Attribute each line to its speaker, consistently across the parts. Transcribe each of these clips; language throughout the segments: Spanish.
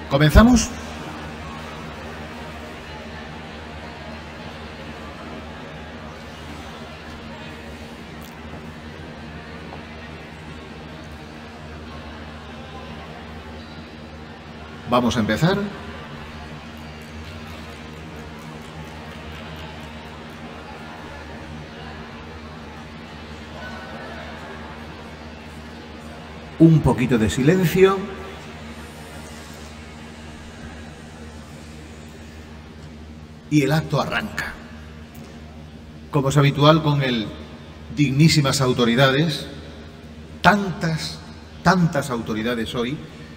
Speaker 1: ¿Comenzamos? Vamos a empezar. Un poquito de silencio. Y el acto arranca. Como es habitual con el dignísimas autoridades, tantas autoridades hoy,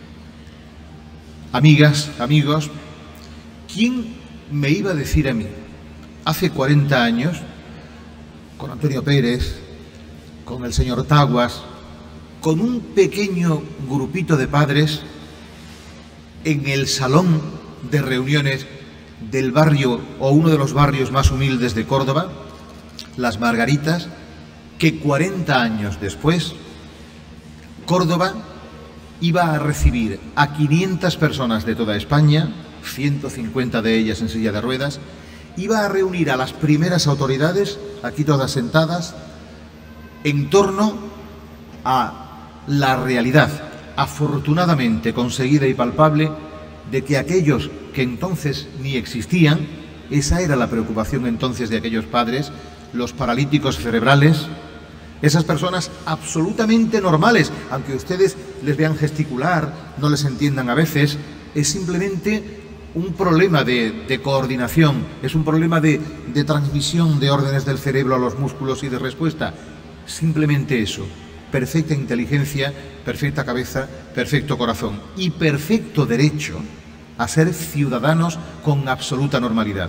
Speaker 1: amigas, amigos, ¿quién me iba a decir a mí, hace 40 años, con Antonio Pérez, con el señor Taguas, con un pequeño grupito de padres, en el salón de reuniones del barrio o uno de los barrios más humildes de Córdoba, Las Margaritas, que 40 años después, Córdoba iba a recibir a 500 personas de toda España, 150 de ellas en silla de ruedas, iba a reunir a las primeras autoridades, aquí todas sentadas, en torno a la realidad, afortunadamente conseguida y palpable, de que aquellos que entonces ni existían, esa era la preocupación entonces de aquellos padres, los paralíticos cerebrales, esas personas absolutamente normales, aunque ustedes les vean gesticular, no les entiendan a veces, es simplemente un problema de coordinación, es un problema de transmisión de órdenes del cerebro a los músculos y de respuesta, simplemente eso. Perfecta inteligencia, perfecta cabeza, perfecto corazón y perfecto derecho a ser ciudadanos con absoluta normalidad.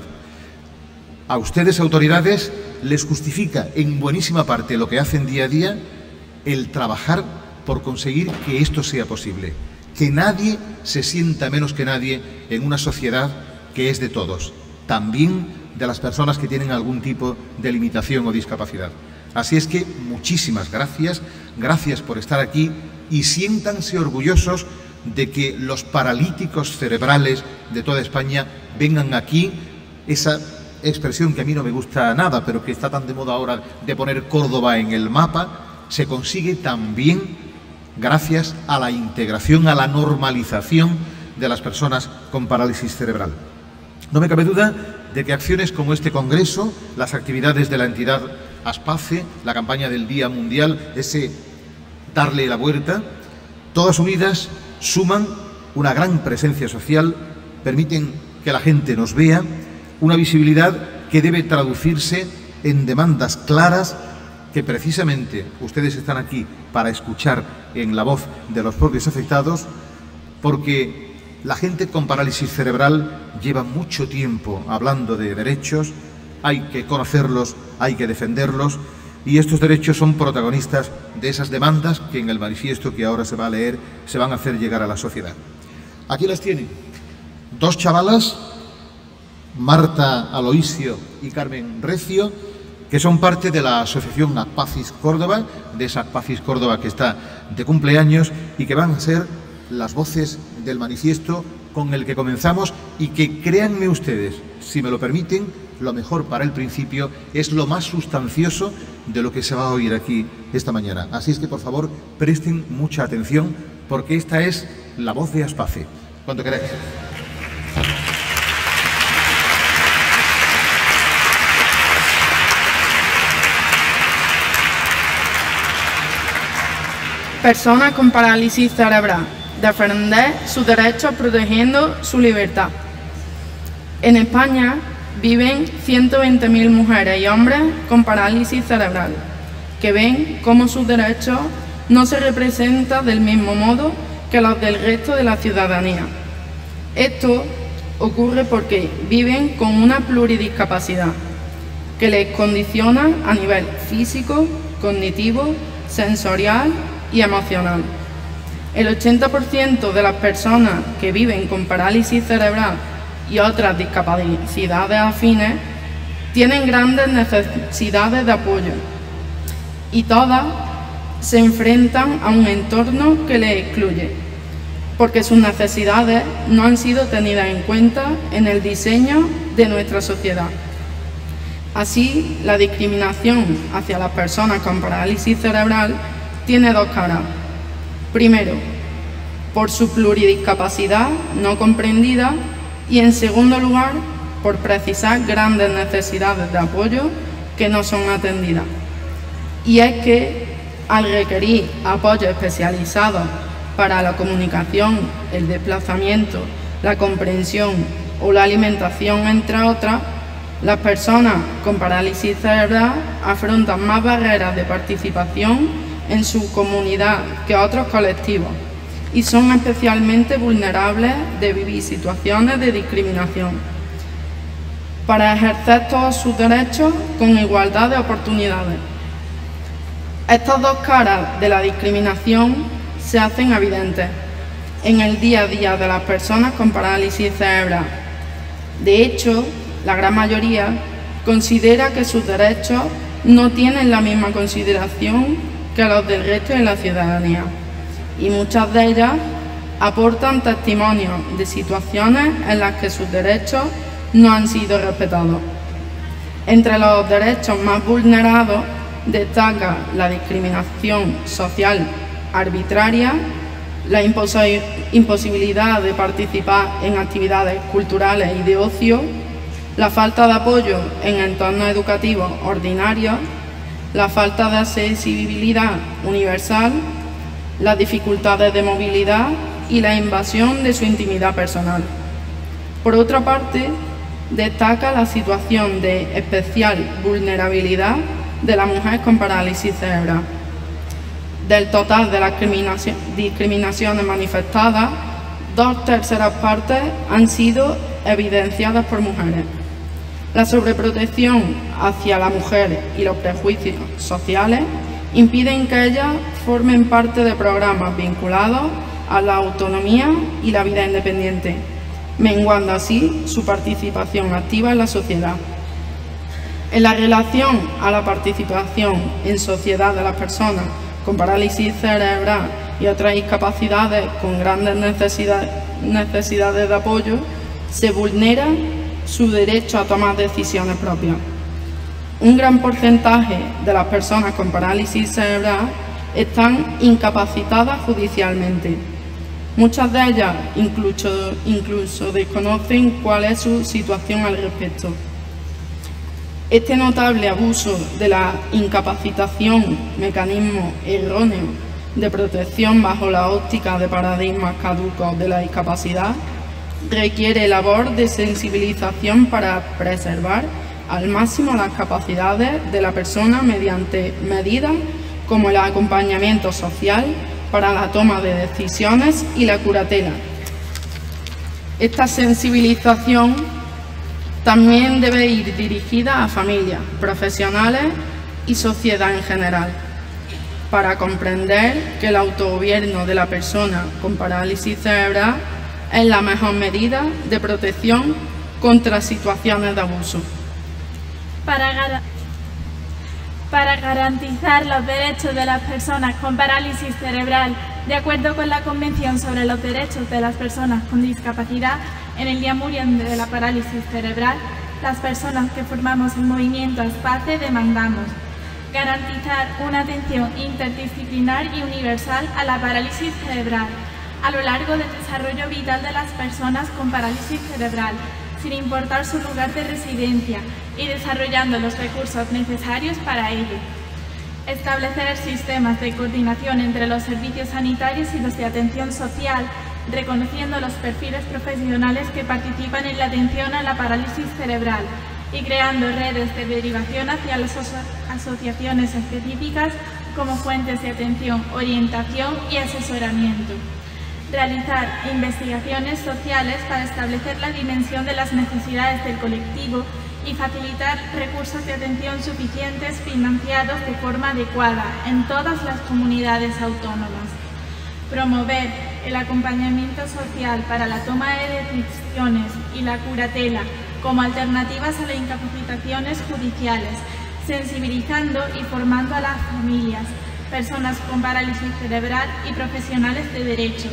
Speaker 1: A ustedes, autoridades, les justifica en buenísima parte lo que hacen día a día el trabajar por conseguir que esto sea posible, que nadie se sienta menos que nadie en una sociedad que es de todos, también de las personas que tienen algún tipo de limitación o discapacidad. Así es que muchísimas gracias, gracias por estar aquí y siéntanse orgullosos de que los paralíticos cerebrales de toda España vengan aquí, esa expresión que a mí no me gusta nada, pero que está tan de moda ahora de poner Córdoba en el mapa, se consigue también gracias a la integración, a la normalización de las personas con parálisis cerebral. No me cabe duda de que acciones como este congreso, las actividades de la entidad ASPACE, la campaña del Día Mundial, ese darle la vuelta, todas unidas suman una gran presencia social, permiten que la gente nos vea, una visibilidad que debe traducirse en demandas claras que precisamente ustedes están aquí para escuchar en la voz de los propios afectados, porque la gente con parálisis cerebral lleva mucho tiempo hablando de derechos, hay que conocerlos, hay que defenderlos, y estos derechos son protagonistas de esas demandas que en el manifiesto que ahora se va a leer se van a hacer llegar a la sociedad. Aquí las tienen, dos chavalas, Marta Aloisio y Carmen Recio, que son parte de la asociación ACPACIS Córdoba, de esa ACPACIS Córdoba que está de cumpleaños y que van a ser las voces del manifiesto con el que comenzamos y que, créanme ustedes, si me lo permiten, lo mejor para el principio es lo más sustancioso de lo que se va a oír aquí esta mañana. Así es que, por favor, presten mucha atención porque esta es la voz de ASPACE. Cuando queráis.
Speaker 2: Personas con parálisis cerebral. Defender sus derechos protegiendo su libertad. En España viven 120.000 mujeres y hombres con parálisis cerebral, que ven cómo sus derechos no se representan del mismo modo que los del resto de la ciudadanía. Esto ocurre porque viven con una pluridiscapacidad que les condiciona a nivel físico, cognitivo, sensorial y emocional. El 80% de las personas que viven con parálisis cerebral y otras discapacidades afines tienen grandes necesidades de apoyo y todas se enfrentan a un entorno que les excluye. porque sus necesidades no han sido tenidas en cuenta en el diseño de nuestra sociedad. Así, la discriminación hacia las personas con parálisis cerebral tiene dos caras. Primero, por su pluridiscapacidad no comprendida y, en segundo lugar, por precisar grandes necesidades de apoyo que no son atendidas. Y es que, al requerir apoyo especializado para la comunicación, el desplazamiento, la comprensión o la alimentación, entre otras, las personas con parálisis cerebral afrontan más barreras de participación en su comunidad que otros colectivos y son especialmente vulnerables de vivir situaciones de discriminación, para ejercer todos sus derechos con igualdad de oportunidades. Estas dos caras de la discriminación se hacen evidentes en el día a día de las personas con parálisis cerebral. De hecho, la gran mayoría considera que sus derechos no tienen la misma consideración que los del resto de la ciudadanía, y muchas de ellas aportan testimonios de situaciones en las que sus derechos no han sido respetados. Entre los derechos más vulnerados destaca la discriminación social arbitraria, la imposibilidad de participar en actividades culturales y de ocio, la falta de apoyo en entornos educativos ordinarios, la falta de accesibilidad universal, las dificultades de movilidad y la invasión de su intimidad personal. Por otra parte, destaca la situación de especial vulnerabilidad de la mujer con parálisis cerebral. Del total de las discriminaciones manifestadas, 2/3 partes han sido evidenciadas por mujeres. La sobreprotección hacia la mujer y los prejuicios sociales impiden que ellas formen parte de programas vinculados a la autonomía y la vida independiente, menguando así su participación activa en la sociedad. En la relación a la participación en sociedad de las personas con parálisis cerebral y otras discapacidades con grandes necesidades de apoyo, se vulnera su derecho a tomar decisiones propias. Un gran porcentaje de las personas con parálisis cerebral están incapacitadas judicialmente. Muchas de ellas incluso desconocen cuál es su situación al respecto. Este notable abuso de la incapacitación, mecanismo erróneo de protección bajo la óptica de paradigmas caducos de la discapacidad, requiere labor de sensibilización para preservar al máximo las capacidades de la persona mediante medidas como el acompañamiento social para la toma de decisiones y la curatela. Esta sensibilización también debe ir dirigida a familias, profesionales y sociedad en general, para comprender que el autogobierno de la persona con parálisis cerebral es la mejor medida de protección contra situaciones de abuso.
Speaker 3: Para garantizar los derechos de las personas con parálisis cerebral, de acuerdo con la Convención sobre los Derechos de las Personas con Discapacidad, en el Día Mundial de la Parálisis Cerebral, las personas que formamos el movimiento ASPACE demandamos garantizar una atención interdisciplinar y universal a la parálisis cerebral a lo largo del desarrollo vital de las personas con parálisis cerebral, sin importar su lugar de residencia, y desarrollando los recursos necesarios para ello. Establecer sistemas de coordinación entre los servicios sanitarios y los de atención social, reconociendo los perfiles profesionales que participan en la atención a la parálisis cerebral y creando redes de derivación hacia las asociaciones específicas como fuentes de atención, orientación y asesoramiento. Realizar investigaciones sociales para establecer la dimensión de las necesidades del colectivo y facilitar recursos de atención suficientes financiados de forma adecuada en todas las comunidades autónomas. Promover el acompañamiento social para la toma de decisiones y la curatela como alternativas a las incapacitaciones judiciales, sensibilizando y formando a las familias, personas con parálisis cerebral y profesionales de derecho,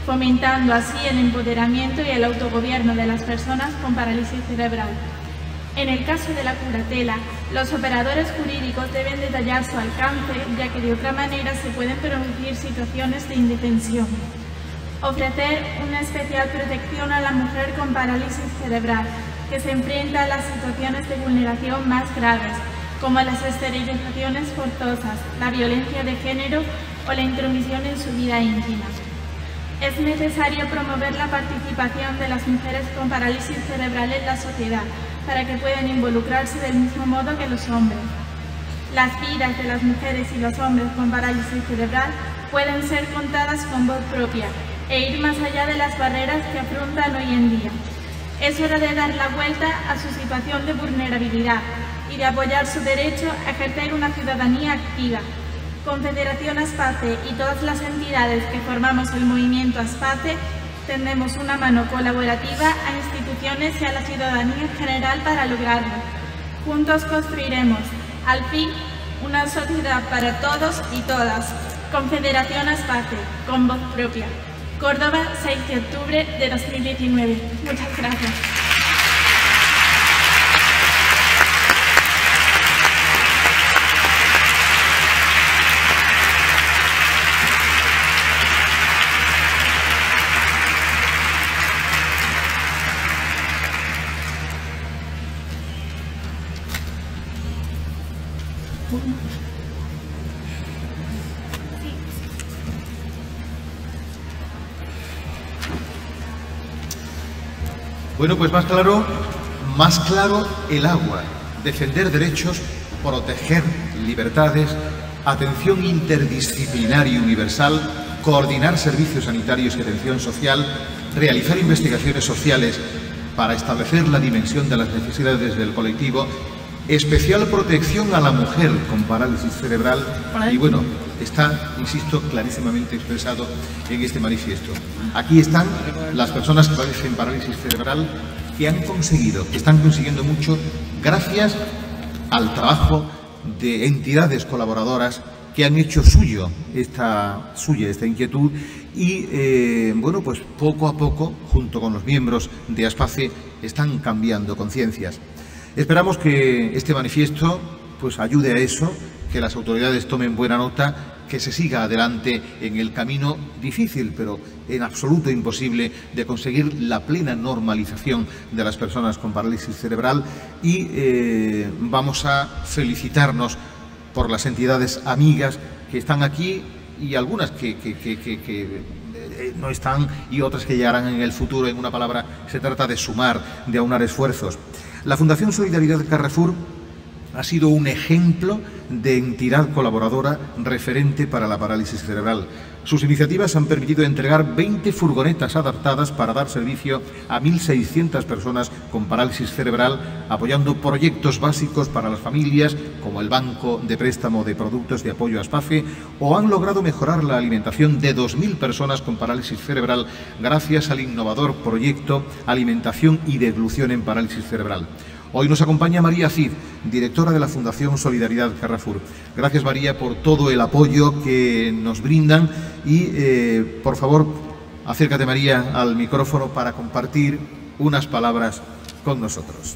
Speaker 3: fomentando así el empoderamiento y el autogobierno de las personas con parálisis cerebral. En el caso de la curatela, los operadores jurídicos deben detallar su alcance, ya que de otra manera se pueden producir situaciones de indefensión. Ofrecer una especial protección a la mujer con parálisis cerebral, que se enfrenta a las situaciones de vulneración más graves, como las esterilizaciones forzosas, la violencia de género o la intromisión en su vida íntima. Es necesario promover la participación de las mujeres con parálisis cerebral en la sociedad, para que puedan involucrarse del mismo modo que los hombres. Las vidas de las mujeres y los hombres con parálisis cerebral pueden ser contadas con voz propia e ir más allá de las barreras que afrontan hoy en día. Es hora de dar la vuelta a su situación de vulnerabilidad y de apoyar su derecho a ejercer una ciudadanía activa. Confederación Aspace y todas las entidades que formamos el movimiento Aspace tendemos una mano colaborativa a instituciones y a la ciudadanía en general para lograrlo. Juntos construiremos, al fin, una sociedad para todos y todas. Confederación Aspace, con voz propia. Córdoba, 6 de octubre de 2019. Muchas gracias.
Speaker 1: Bueno, pues más claro el agua. Defender derechos, proteger libertades, atención interdisciplinaria y universal, coordinar servicios sanitarios y atención social, realizar investigaciones sociales para establecer la dimensión de las necesidades del colectivo, especial protección a la mujer con parálisis cerebral y bueno, está, insisto, clarísimamente expresado en este manifiesto. Aquí están las personas que padecen parálisis cerebral que están consiguiendo mucho gracias al trabajo de entidades colaboradoras que han hecho suya esta inquietud y, bueno, pues poco a poco, junto con los miembros de Aspace, están cambiando conciencias. Esperamos que este manifiesto pues ayude a eso, que las autoridades tomen buena nota, que se siga adelante en el camino difícil, pero en absoluto imposible, de conseguir la plena normalización de las personas con parálisis cerebral y vamos a felicitarnos por las entidades amigas que están aquí y algunas que no están y otras que llegarán en el futuro. En una palabra, se trata de sumar, de aunar esfuerzos. La Fundación Solidaridad Carrefour ha sido un ejemplo de entidad colaboradora referente para la parálisis cerebral. Sus iniciativas han permitido entregar 20 furgonetas adaptadas para dar servicio a 1.600 personas con parálisis cerebral, apoyando proyectos básicos para las familias, como el Banco de Préstamo de Productos de Apoyo Aspace, o han logrado mejorar la alimentación de 2.000 personas con parálisis cerebral gracias al innovador proyecto Alimentación y Deglución en Parálisis Cerebral. Hoy nos acompaña María Cid, directora de la Fundación Solidaridad Carrefour. Gracias, María, por todo el apoyo que nos brindan y, por favor, acércate, María, al micrófono para compartir unas palabras con nosotros.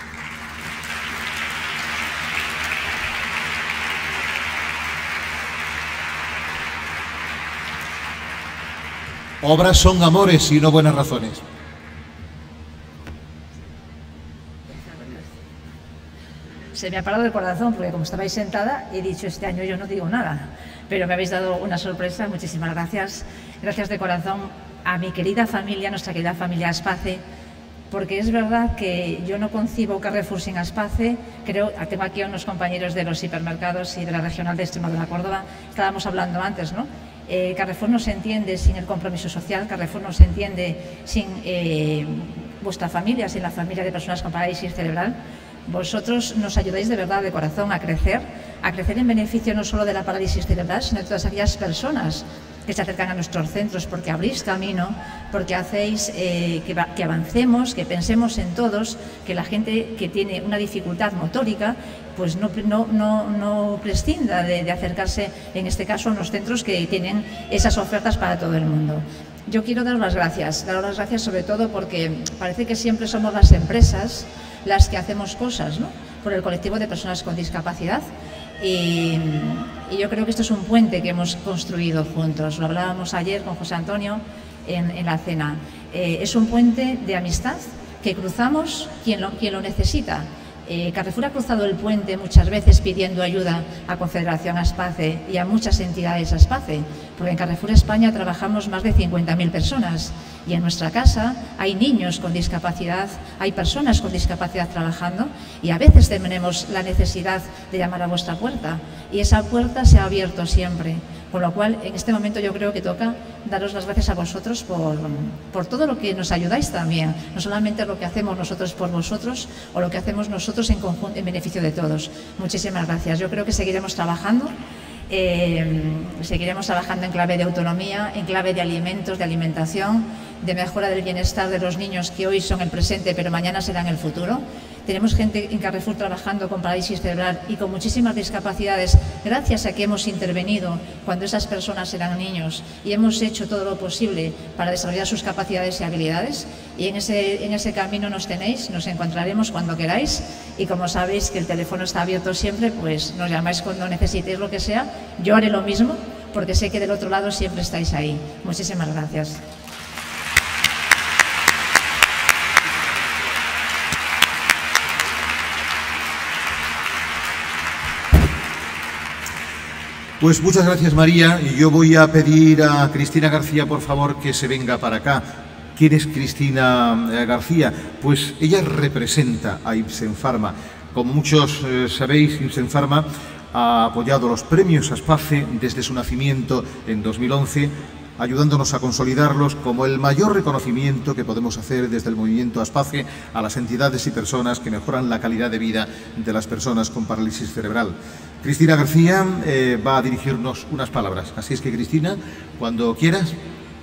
Speaker 1: Obras son amores y no buenas razones.
Speaker 4: Se me ha parado el corazón porque como estabais sentada he dicho este año yo no digo nada, pero me habéis dado una sorpresa. Muchísimas gracias. Gracias de corazón a mi querida familia, nuestra querida familia Aspace, porque es verdad que yo no concibo Carrefour sin Aspace. Tengo aquí a unos compañeros de los hipermercados y de la Regional de Extremadura, Córdoba. Estábamos hablando antes, ¿no? Carrefour no se entiende sin el compromiso social, Carrefour no se entiende sin vuestra familia, sin la familia de personas con parálisis cerebral. Vosotros nos ayudáis de verdad, de corazón, a crecer en beneficio no solo de la parálisis cerebral, sino de todas aquellas personas que se acercan a nuestros centros, porque abrís camino, porque hacéis que avancemos, que pensemos en todos, que la gente que tiene una dificultad motórica pues no prescinda de acercarse, en este caso, a unos centros que tienen esas ofertas para todo el mundo. Yo quiero daros las gracias sobre todo porque parece que siempre somos las empresas las que hacemos cosas, ¿no?, por el colectivo de personas con discapacidad. Y yo creo que esto es un puente que hemos construido juntos. Lo hablábamos ayer con José Antonio en la cena. Es un puente de amistad que cruzamos quien lo necesita. Carrefour ha cruzado el puente muchas veces pidiendo ayuda a Confederación Aspace y a muchas entidades Aspace, porque en Carrefour España trabajamos más de 50.000 personas y en nuestra casa hay niños con discapacidad, hay personas con discapacidad trabajando y a veces tenemos la necesidad de llamar a vuestra puerta y esa puerta se ha abierto siempre. Con lo cual, en este momento yo creo que toca daros las gracias a vosotros por todo lo que nos ayudáis también, no solamente lo que hacemos nosotros por vosotros o lo que hacemos nosotros en conjunto en beneficio de todos. Muchísimas gracias. Yo creo que seguiremos trabajando en clave de autonomía, en clave de alimentos, de alimentación, de mejora del bienestar de los niños que hoy son el presente pero mañana serán el futuro. Tenemos gente en Carrefour trabajando con parálisis cerebral y con muchísimas discapacidades gracias a que hemos intervenido cuando esas personas eran niños y hemos hecho todo lo posible para desarrollar sus capacidades y habilidades. Y en ese camino nos tenéis, nos encontraremos cuando queráis y como sabéis que el teléfono está abierto siempre, pues nos llamáis cuando necesitéis lo que sea. Yo haré lo mismo porque sé que del otro lado siempre estáis ahí. Muchísimas gracias.
Speaker 1: Pues muchas gracias, María, y yo voy a pedir a Cristina García, por favor, que se venga para acá. ¿Quién es Cristina García? Pues ella representa a Ipsen Pharma. Como muchos sabéis, Ipsen Pharma ha apoyado los premios Aspace desde su nacimiento en 2011, ayudándonos a consolidarlos como el mayor reconocimiento que podemos hacer desde el movimiento Aspace a las entidades y personas que mejoran la calidad de vida de las personas con parálisis cerebral. Cristina García va a dirigirnos unas palabras. Así es que, Cristina, cuando quieras.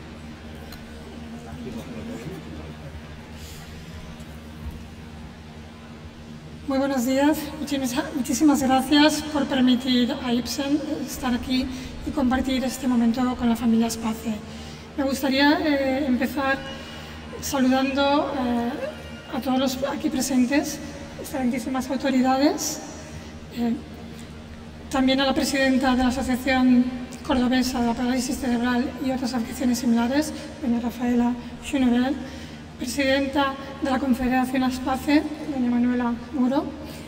Speaker 5: Muy buenos días. Muchísimas gracias por permitir a Ipsen estar aquí y compartir este momento con la familia Aspace. Me gustaría empezar saludando a todos los aquí presentes, excelentísimas autoridades, también a la presidenta de la Asociación Cordobesa de la Parálisis Cerebral y otras afecciones similares, doña Rafaela Schunevel, presidenta de la Confederación Aspace, doña Manuela Muro,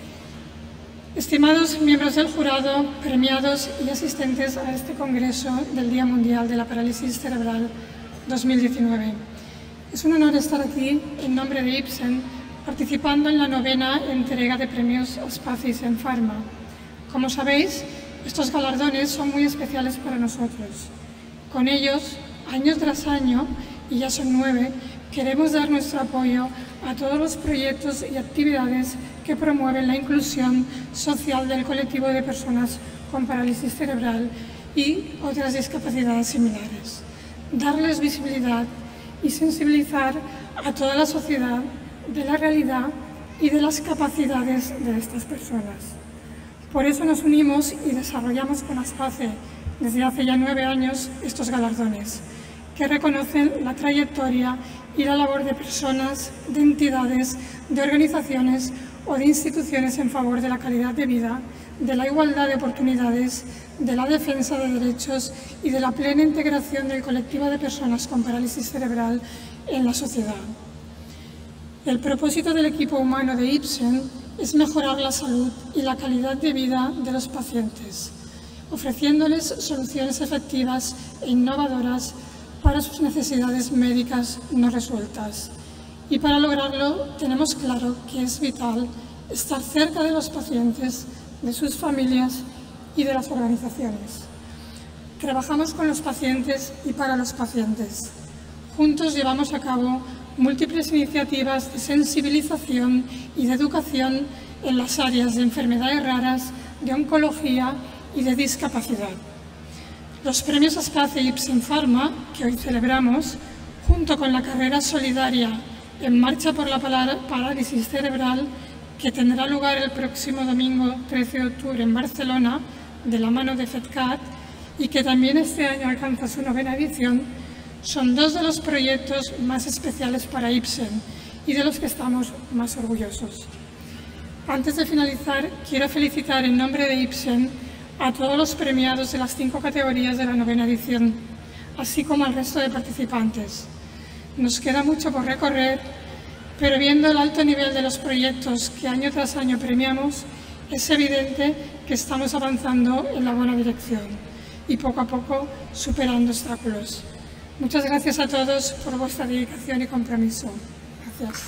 Speaker 5: estimados miembros del jurado, premiados y asistentes a este Congreso del Día Mundial de la Parálisis Cerebral 2019. Es un honor estar aquí en nombre de Ipsen, participando en la 9ª entrega de premios Aspace Ipsen Pharma. Como sabéis, estos galardones son muy especiales para nosotros. Con ellos, año tras año, y ya son 9, queremos dar nuestro apoyo a todos los proyectos y actividades que promueven la inclusión social del colectivo de personas con parálisis cerebral y otras discapacidades similares. Darles visibilidad y sensibilizar a toda la sociedad de la realidad y de las capacidades de estas personas. Por eso nos unimos y desarrollamos con Aspace desde hace ya 9 años estos galardones, que reconocen la trayectoria y la labor de personas, de entidades, de organizaciones o de instituciones en favor de la calidad de vida, de la igualdad de oportunidades, de la defensa de derechos y de la plena integración del colectivo de personas con parálisis cerebral en la sociedad. El propósito del equipo humano de Ipsen es mejorar la salud y la calidad de vida de los pacientes, ofreciéndoles soluciones efectivas e innovadoras para sus necesidades médicas no resueltas. Y para lograrlo tenemos claro que es vital estar cerca de los pacientes, de sus familias y de las organizaciones. Trabajamos con los pacientes y para los pacientes. Juntos llevamos a cabo múltiples iniciativas de sensibilización y de educación en las áreas de enfermedades raras, de oncología y de discapacidad. Los premios Aspace Ipsen Pharma, que hoy celebramos, junto con la carrera solidaria En Marcha por la Parálisis Cerebral, que tendrá lugar el próximo domingo 13 de octubre en Barcelona, de la mano de FEDCAT, y que también este año alcanza su 9ª edición, son dos de los proyectos más especiales para Ipsen y de los que estamos más orgullosos. Antes de finalizar, quiero felicitar en nombre de Ipsen a todos los premiados de las 5 categorías de la 9ª edición, así como al resto de participantes. Nos queda mucho por recorrer, pero viendo el alto nivel de los proyectos que año tras año premiamos, es evidente que estamos avanzando en la buena dirección y poco a poco superando obstáculos. Muchas gracias a todos por vuestra dedicación y compromiso. Gracias.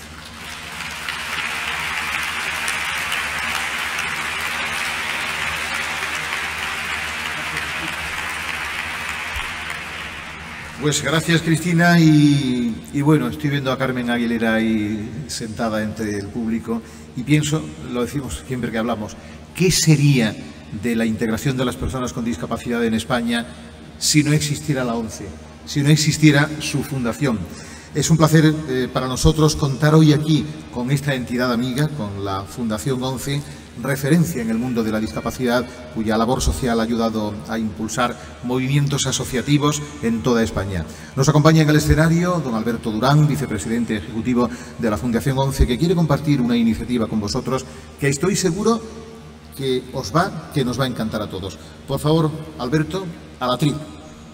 Speaker 1: Pues gracias, Cristina, y bueno, estoy viendo a Carmen Aguilera ahí sentada entre el público y pienso, lo decimos siempre que hablamos, ¿qué sería de la integración de las personas con discapacidad en España si no existiera la ONCE, si no existiera su fundación? Es un placer para nosotros contar hoy aquí con esta entidad amiga, con la Fundación ONCE, referencia en el mundo de la discapacidad, cuya labor social ha ayudado a impulsar movimientos asociativos en toda España. Nos acompaña en el escenario don Alberto Durán, vicepresidente ejecutivo de la Fundación ONCE, que quiere compartir una iniciativa con vosotros que estoy seguro que nos va a encantar a todos. Por favor, Alberto, a la trib.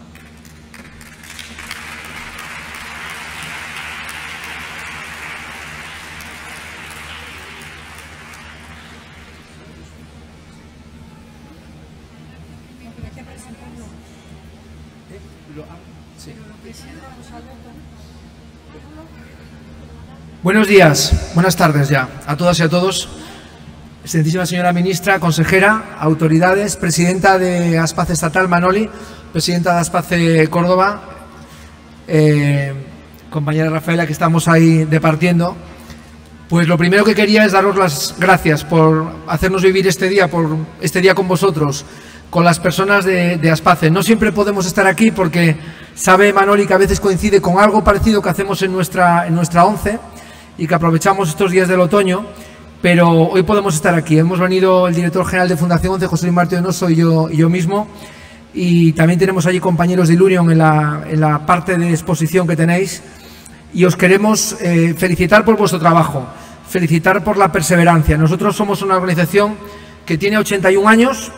Speaker 6: Buenos días, buenas tardes ya a todas y a todos. Excelentísima señora ministra, consejera, autoridades, presidenta de Aspace Estatal, Manoli, presidenta de Aspace Córdoba, compañera Rafaela, que estamos ahí departiendo. Pues lo primero que quería es daros las gracias por hacernos vivir este día, por este día con vosotros, con las personas de Aspace. No siempre podemos estar aquí porque sabe Manoli que a veces coincide con algo parecido que hacemos en nuestra ONCE y que aprovechamos estos días del otoño, pero hoy podemos estar aquí. Hemos venido el director general de Fundación ONCE, José Luis Martínez Donoso, y yo mismo, y también tenemos allí compañeros de Ilunion en la parte de exposición que tenéis, y os queremos felicitar por vuestro trabajo, felicitar por la perseverancia. Nosotros somos una organización que tiene 81 años,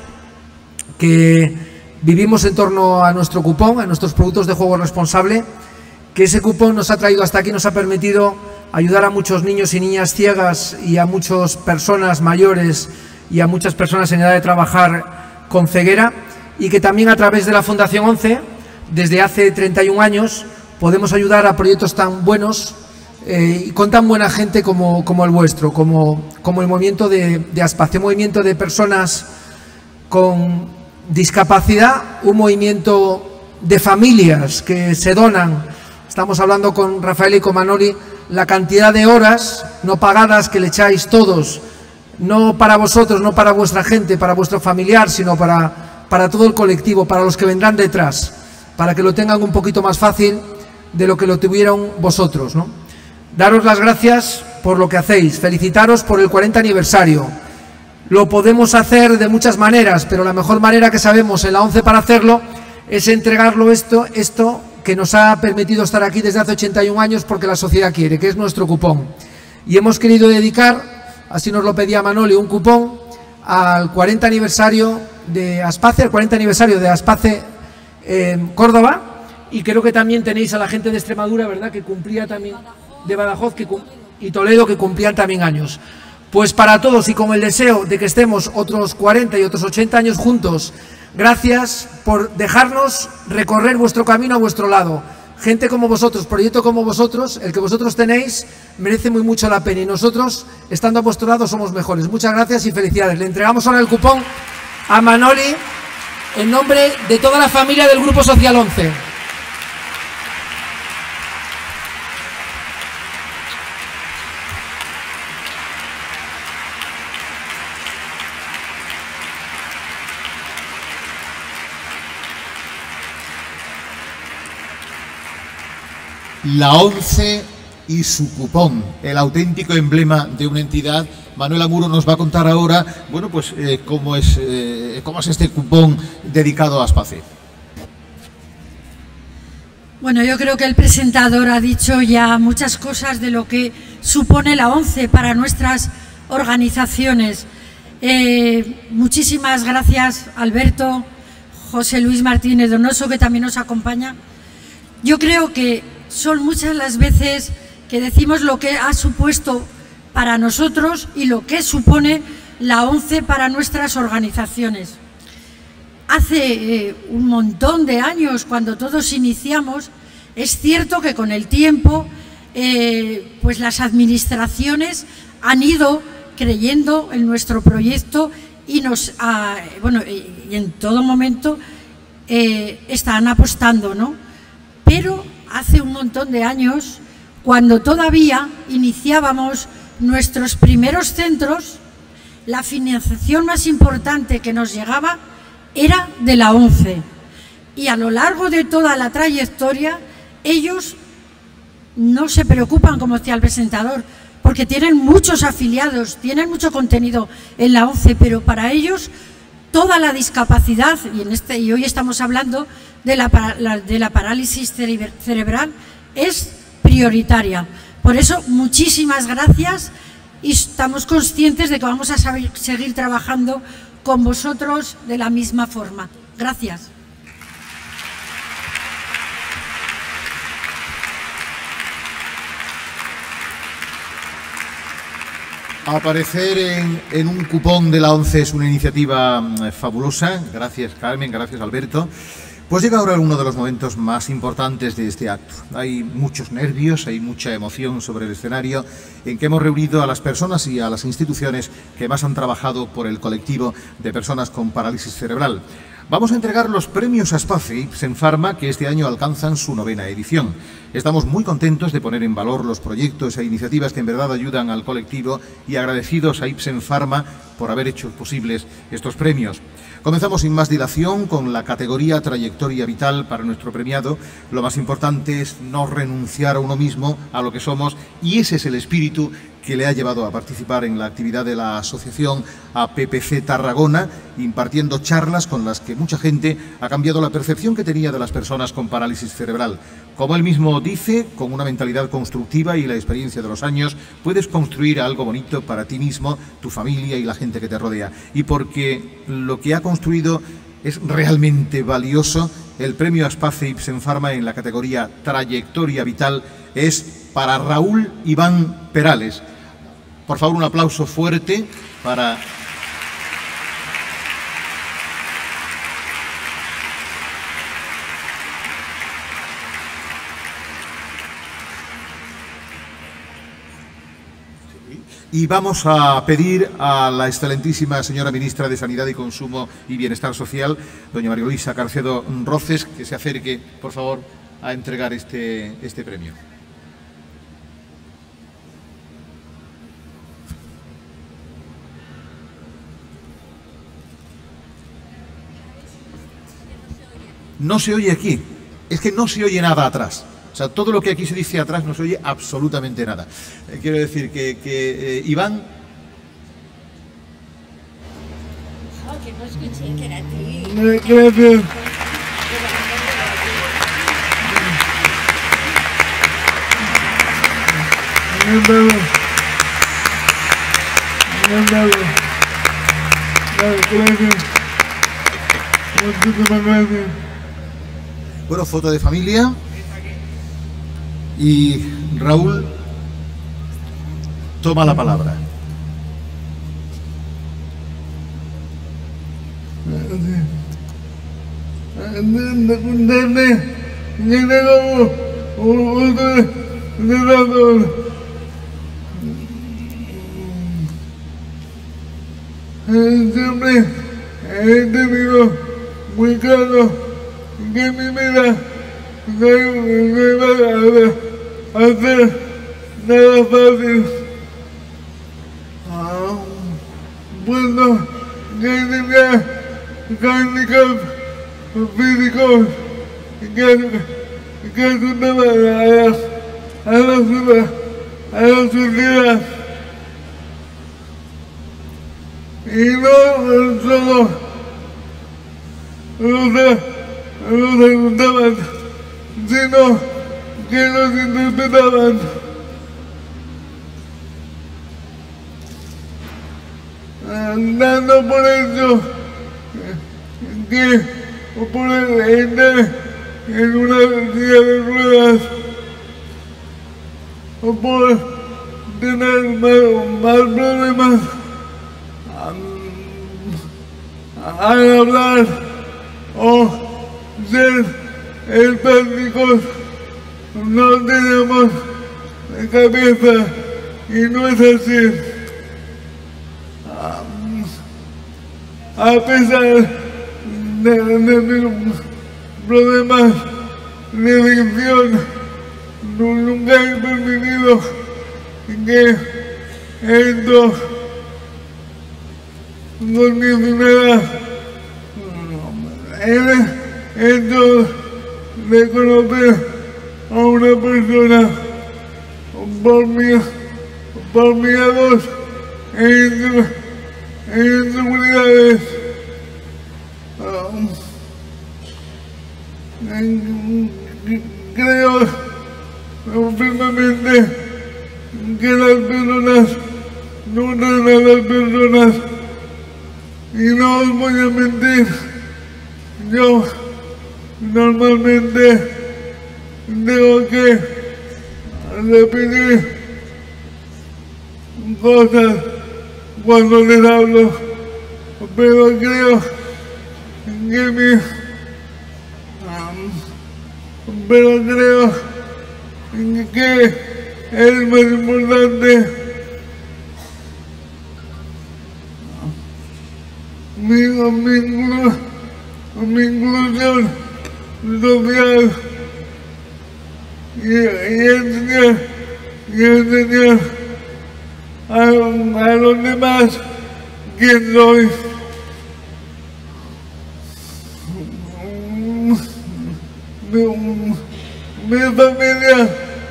Speaker 6: que vivimos en torno a nuestro cupón, a nuestros productos de juego responsable, que ese cupón nos ha traído hasta aquí, nos ha permitido ayudar a muchos niños y niñas ciegas y a muchas personas mayores y a muchas personas en edad de trabajar con ceguera, y que también a través de la Fundación ONCE, desde hace 31 años, podemos ayudar a proyectos tan buenos y con tan buena gente como el vuestro, como el movimiento de Aspace, un movimiento de personas con discapacidad, un movimiento de familias que se donan. Estamos hablando con Rafael y con Manoli la cantidad de horas no pagadas que le echáis todos, no para vosotros, no para vuestra gente, para vuestro familiar, sino para todo el colectivo, para los que vendrán detrás, para que lo tengan un poquito más fácil de lo que lo tuvieron vosotros, ¿no? Daros las gracias por lo que hacéis, felicitaros por el 40 aniversario. Lo podemos hacer de muchas maneras, pero la mejor manera que sabemos en la ONCE para hacerlo es entregarlo esto que nos ha permitido estar aquí desde hace 81 años porque la sociedad quiere, que es nuestro cupón. Y hemos querido dedicar, así nos lo pedía Manoli, un cupón al 40 aniversario de Aspace, al 40 aniversario de Aspace Córdoba, y creo que también tenéis a la gente de Extremadura, ¿verdad?, que cumplía también, de Badajoz y Toledo, que cumplían también años. Pues para todos, y con el deseo de que estemos otros 40 y otros 80 años juntos, gracias por dejarnos recorrer vuestro camino a vuestro lado. Gente como vosotros, proyecto como vosotros, el que vosotros tenéis, merece muy mucho la pena, y nosotros, estando a vuestro lado, somos mejores. Muchas gracias y felicidades. Le entregamos ahora el cupón a Manoli en nombre de toda la familia del Grupo Social ONCE.
Speaker 1: La ONCE y su cupón, el auténtico emblema de una entidad. Manuel Amuro nos va a contar ahora, bueno, pues cómo es este cupón dedicado a Aspace.
Speaker 7: Bueno, yo creo que el presentador ha dicho ya muchas cosas de lo que supone la ONCE para nuestras organizaciones. Muchísimas gracias, Alberto, José Luis Martínez Donoso, que también nos acompaña. Yo creo que son muchas las veces que decimos lo que ha supuesto para nosotros y lo que supone la ONCE para nuestras organizaciones. Hace un montón de años, cuando todos iniciamos, es cierto que con el tiempo pues las administraciones han ido creyendo en nuestro proyecto y y en todo momento están apostando, ¿no? Pero hace un montón de años, cuando todavía iniciábamos nuestros primeros centros, la financiación más importante que nos llegaba era de la ONCE, y a lo largo de toda la trayectoria ellos no se preocupan, como decía el presentador, porque tienen muchos afiliados, tienen mucho contenido en la ONCE, pero para ellos toda la discapacidad, y hoy estamos hablando de la parálisis cerebral, es prioritaria. Por eso, muchísimas gracias, y estamos conscientes de que vamos a seguir trabajando con vosotros de la misma forma. Gracias.
Speaker 1: Aparecer en un cupón de la ONCE es una iniciativa fabulosa. Gracias, Carmen, gracias, Alberto. Pues llega ahora uno de los momentos más importantes de este acto. Hay muchos nervios, hay mucha emoción sobre el escenario en que hemos reunido a las personas y a las instituciones que más han trabajado por el colectivo de personas con parálisis cerebral. Vamos a entregar los premios Aspace y Ipsen Pharma, que este año alcanzan su 9ª edición. Estamos muy contentos de poner en valor los proyectos e iniciativas que en verdad ayudan al colectivo y agradecidos a Ipsen Pharma por haber hecho posibles estos premios. Comenzamos sin más dilación con la categoría Trayectoria Vital para nuestro premiado. Lo más importante es no renunciar a uno mismo, a lo que somos, y ese es el espíritu que le ha llevado a participar en la actividad de la asociación APPC Tarragona, impartiendo charlas con las que mucha gente ha cambiado la percepción que tenía de las personas con parálisis cerebral. Como él mismo dice, con una mentalidad constructiva y la experiencia de los años, puedes construir algo bonito para ti mismo, tu familia y la gente que te rodea. Y porque lo que ha construido es realmente valioso, el premio Aspace Ipsen Pharma en la categoría Trayectoria Vital es para Raúl Iván Perales. Por favor, un aplauso fuerte para... Y vamos a pedir a la excelentísima señora ministra de Sanidad y Consumo y Bienestar Social, doña María Luisa Carcedo Roces, que se acerque, por favor, a entregar este premio. No se oye aquí, es que no se oye nada atrás. O sea, todo lo que aquí se dice atrás no se oye absolutamente nada. Quiero decir que Iván...
Speaker 8: Oh, que no escuché que era a ti.
Speaker 9: Gracias.
Speaker 1: Bueno, foto de familia. Y Raúl toma la palabra.
Speaker 9: Siempre he tenido muy claro que mi vida no iba a hacer nada fácil. Bueno, que tenía handicaps físicos que ayudaban a las vidas. Y no solo los ayudaban sino que los interpretaban. Dando por hecho que por estar en una silla de ruedas o por tener más problemas al hablar o ser empáticos, no tenemos cabeza y no es así. A pesar de mis problemas de adicción, nunca he permitido que esto con mi enfermedad, esto de conocer a una persona por miedos e inseguridades, creo firmemente que las personas nutren a las personas y no os voy a mentir, yo normalmente tengo que repetir cosas cuando les hablo, pero creo que es más importante mi inclusión social y enseñar a los demás quién soy. Mi familia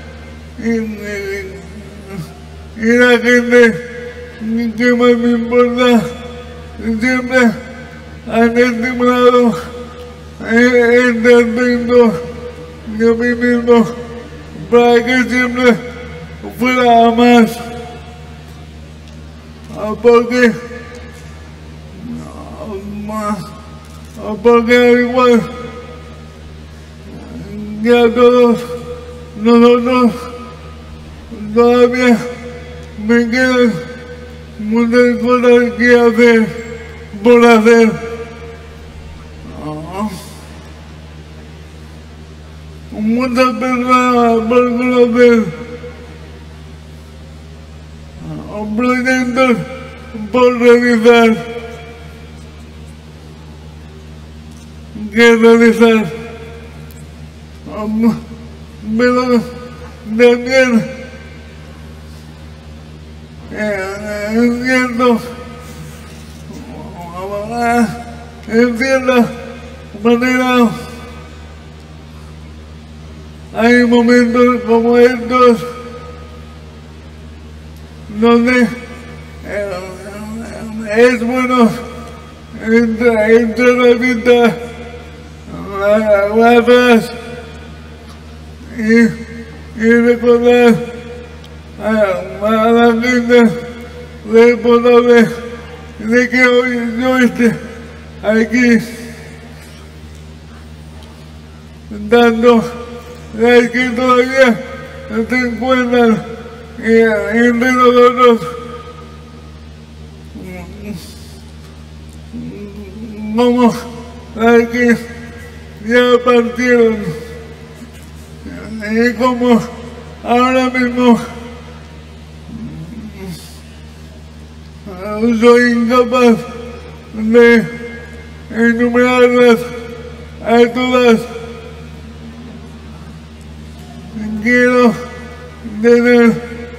Speaker 9: y la gente que más me importa siempre han estimulado este aspecto de mí mismo para que siempre fuera a más, porque al igual que a todos nosotros todavía me quedan muchas cosas que hacer por hacer. Muchas personas por conocer, proyectos por realizar, pero también en cierta manera hay momentos como estos donde es bueno entrar a la vista atrás y recordar a la gente responsable de que hoy yo esté aquí dando las que todavía se encuentran entre nosotros, como las que ya partieron y como ahora mismo soy incapaz de enumerarlas a todas. Quiero tener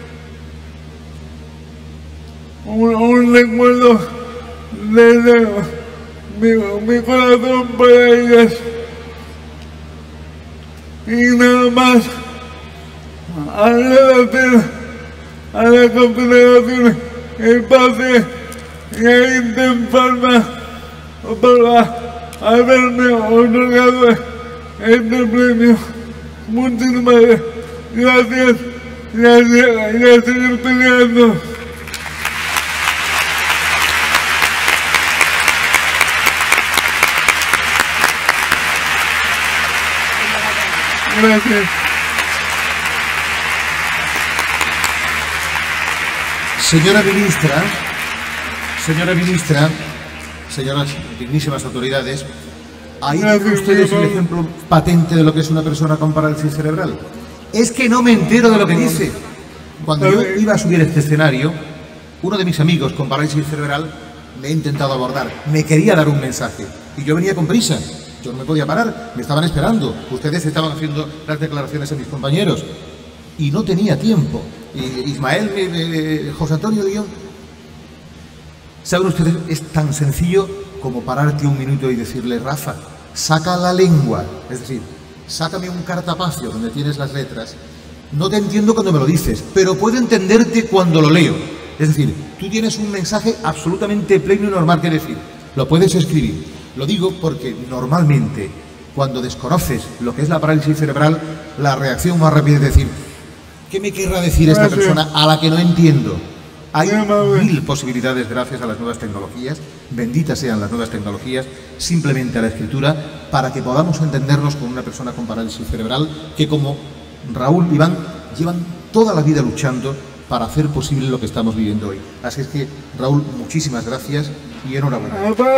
Speaker 9: un recuerdo desde mi corazón para ellas y nada más agradecer a la Confederación Espace y a Interpharma por haberme otorgado este premio. Muchísimas gracias. Y a seguir peleando. Gracias.
Speaker 1: Señora ministra, señoras dignísimas autoridades, ahí tienen ustedes el ejemplo patente de lo que es una persona con parálisis cerebral. Es que no me entero de lo que dice. Cuando yo iba a subir a este escenario, uno de mis amigos con parálisis cerebral me ha intentado abordar, me quería dar un mensaje y yo venía con prisa. Yo no me podía parar, me estaban esperando. Ustedes estaban haciendo las declaraciones a mis compañeros y no tenía tiempo. Y Ismael, José Antonio Guión, ¿saben ustedes? Es tan sencillo como pararte un minuto y decirle: Rafa, saca la lengua, es decir, sácame un cartapacio donde tienes las letras. No te entiendo cuando me lo dices, pero puedo entenderte cuando lo leo. Es decir, tú tienes un mensaje absolutamente pleno y normal que decir. Lo puedes escribir. Lo digo porque normalmente, cuando desconoces lo que es la parálisis cerebral, la reacción más rápida es decir: ¿qué me querrá decir esta persona a la que no entiendo? Hay mil posibilidades gracias a las nuevas tecnologías, benditas sean las nuevas tecnologías, simplemente a la escritura, para que podamos entendernos con una persona con parálisis cerebral que, como Raúl y Iván, llevan toda la vida luchando para hacer posible lo que estamos viviendo hoy. Así es que, Raúl, muchísimas gracias y enhorabuena.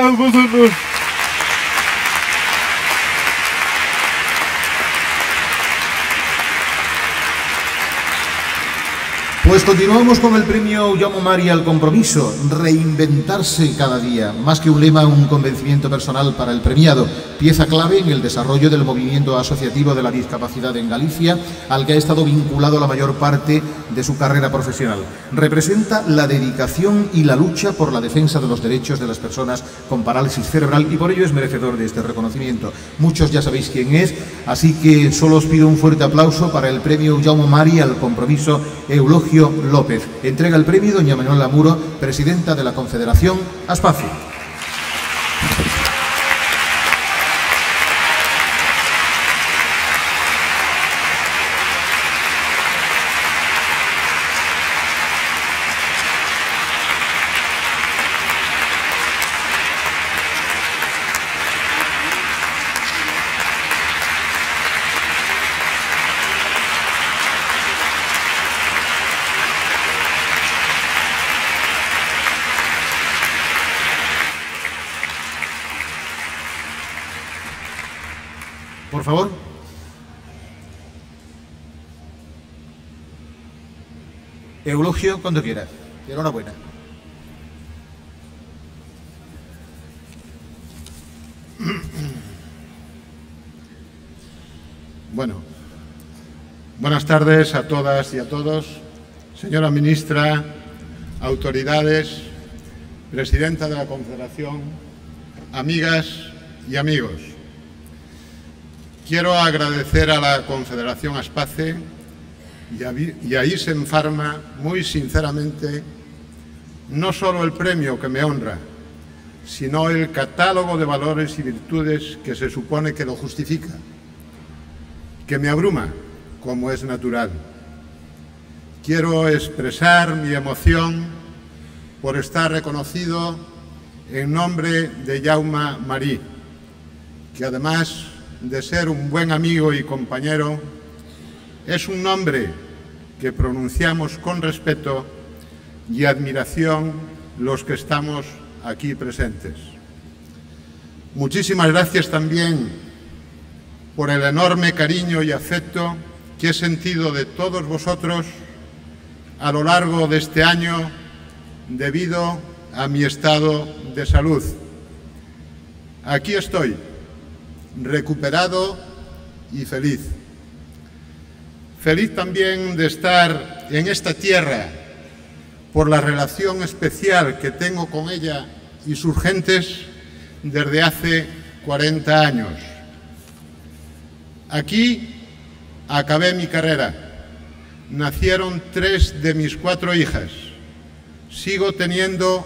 Speaker 1: Pues continuamos con el premio Jaume Mari al compromiso, reinventarse cada día, más que un lema, un convencimiento personal para el premiado, pieza clave en el desarrollo del movimiento asociativo de la discapacidad en Galicia, al que ha estado vinculado la mayor parte de su carrera profesional. Representa la dedicación y la lucha por la defensa de los derechos de las personas con parálisis cerebral y por ello es merecedor de este reconocimiento. Muchos ya sabéis quién es, así que solo os pido un fuerte aplauso para el premio Jaume Mari al compromiso Eulogio López. Entrega el premio doña Manuela Muro, presidenta de la Confederación Aspace. Por favor. Eulogio, cuando quieras. Enhorabuena.
Speaker 10: Bueno, buenas tardes a todas y a todos. Señora ministra, autoridades, presidenta de la Confederación, amigas y amigos. Quiero agradecer a la Confederación Aspace y a ISEM Pharma muy sinceramente no solo el premio que me honra, sino el catálogo de valores y virtudes que se supone que lo justifica, que me abruma, como es natural. Quiero expresar mi emoción por estar reconocido en nombre de Jaume Mari, que además de ser un buen amigo y compañero, es un nombre que pronunciamos con respeto y admiración los que estamos aquí presentes. Muchísimas gracias también por el enorme cariño y afecto que he sentido de todos vosotros a lo largo de este año debido a mi estado de salud. Aquí estoy, recuperado y feliz. Feliz también de estar en esta tierra por la relación especial que tengo con ella y sus gentes desde hace 40 años. Aquí acabé mi carrera. Nacieron 3 de mis 4 hijas. Sigo teniendo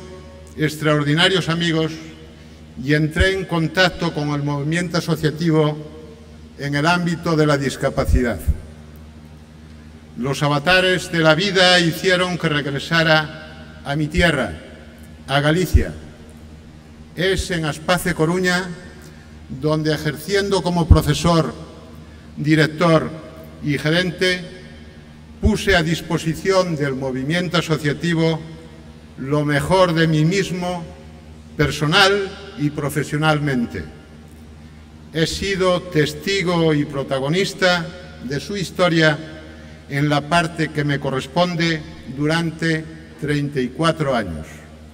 Speaker 10: extraordinarios amigos y entré en contacto con el movimiento asociativo en el ámbito de la discapacidad. Los avatares de la vida hicieron que regresara a mi tierra, a Galicia. Es en Aspace, Coruña, donde ejerciendo como profesor, director y gerente, puse a disposición del movimiento asociativo lo mejor de mí mismo, personal y profesionalmente. He sido testigo y protagonista de su historia en la parte que me corresponde durante 34 años.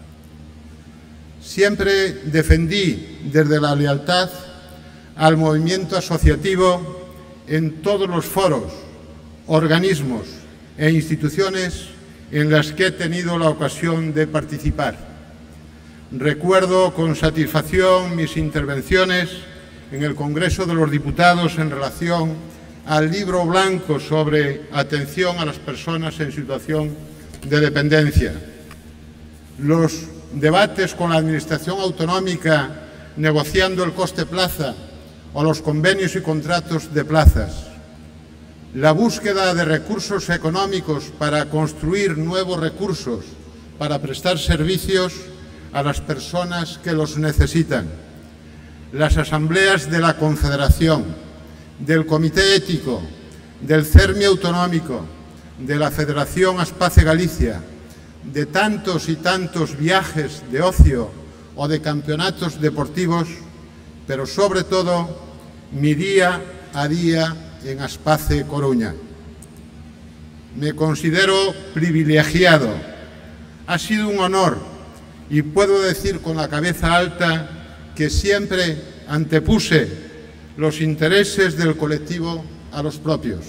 Speaker 10: Siempre defendí desde la lealtad al movimiento asociativo en todos los foros, organismos e instituciones en las que he tenido la ocasión de participar. Recuerdo con satisfacción mis intervenciones en el Congreso de los Diputados en relación al libro blanco sobre atención a las personas en situación de dependencia. Los debates con la Administración autonómica negociando el coste plaza o los convenios y contratos de plazas. La búsqueda de recursos económicos para construir nuevos recursos para prestar servicios a las personas que los necesitan. Las asambleas de la Confederación, del Comité Ético, del CERMI Autonómico, de la Federación Aspace Galicia, de tantos y tantos viajes de ocio o de campeonatos deportivos, pero sobre todo mi día a día en Aspace, Coruña. Me considero privilegiado. Ha sido un honor y puedo decir con la cabeza alta que siempre antepuse los intereses del colectivo a los propios.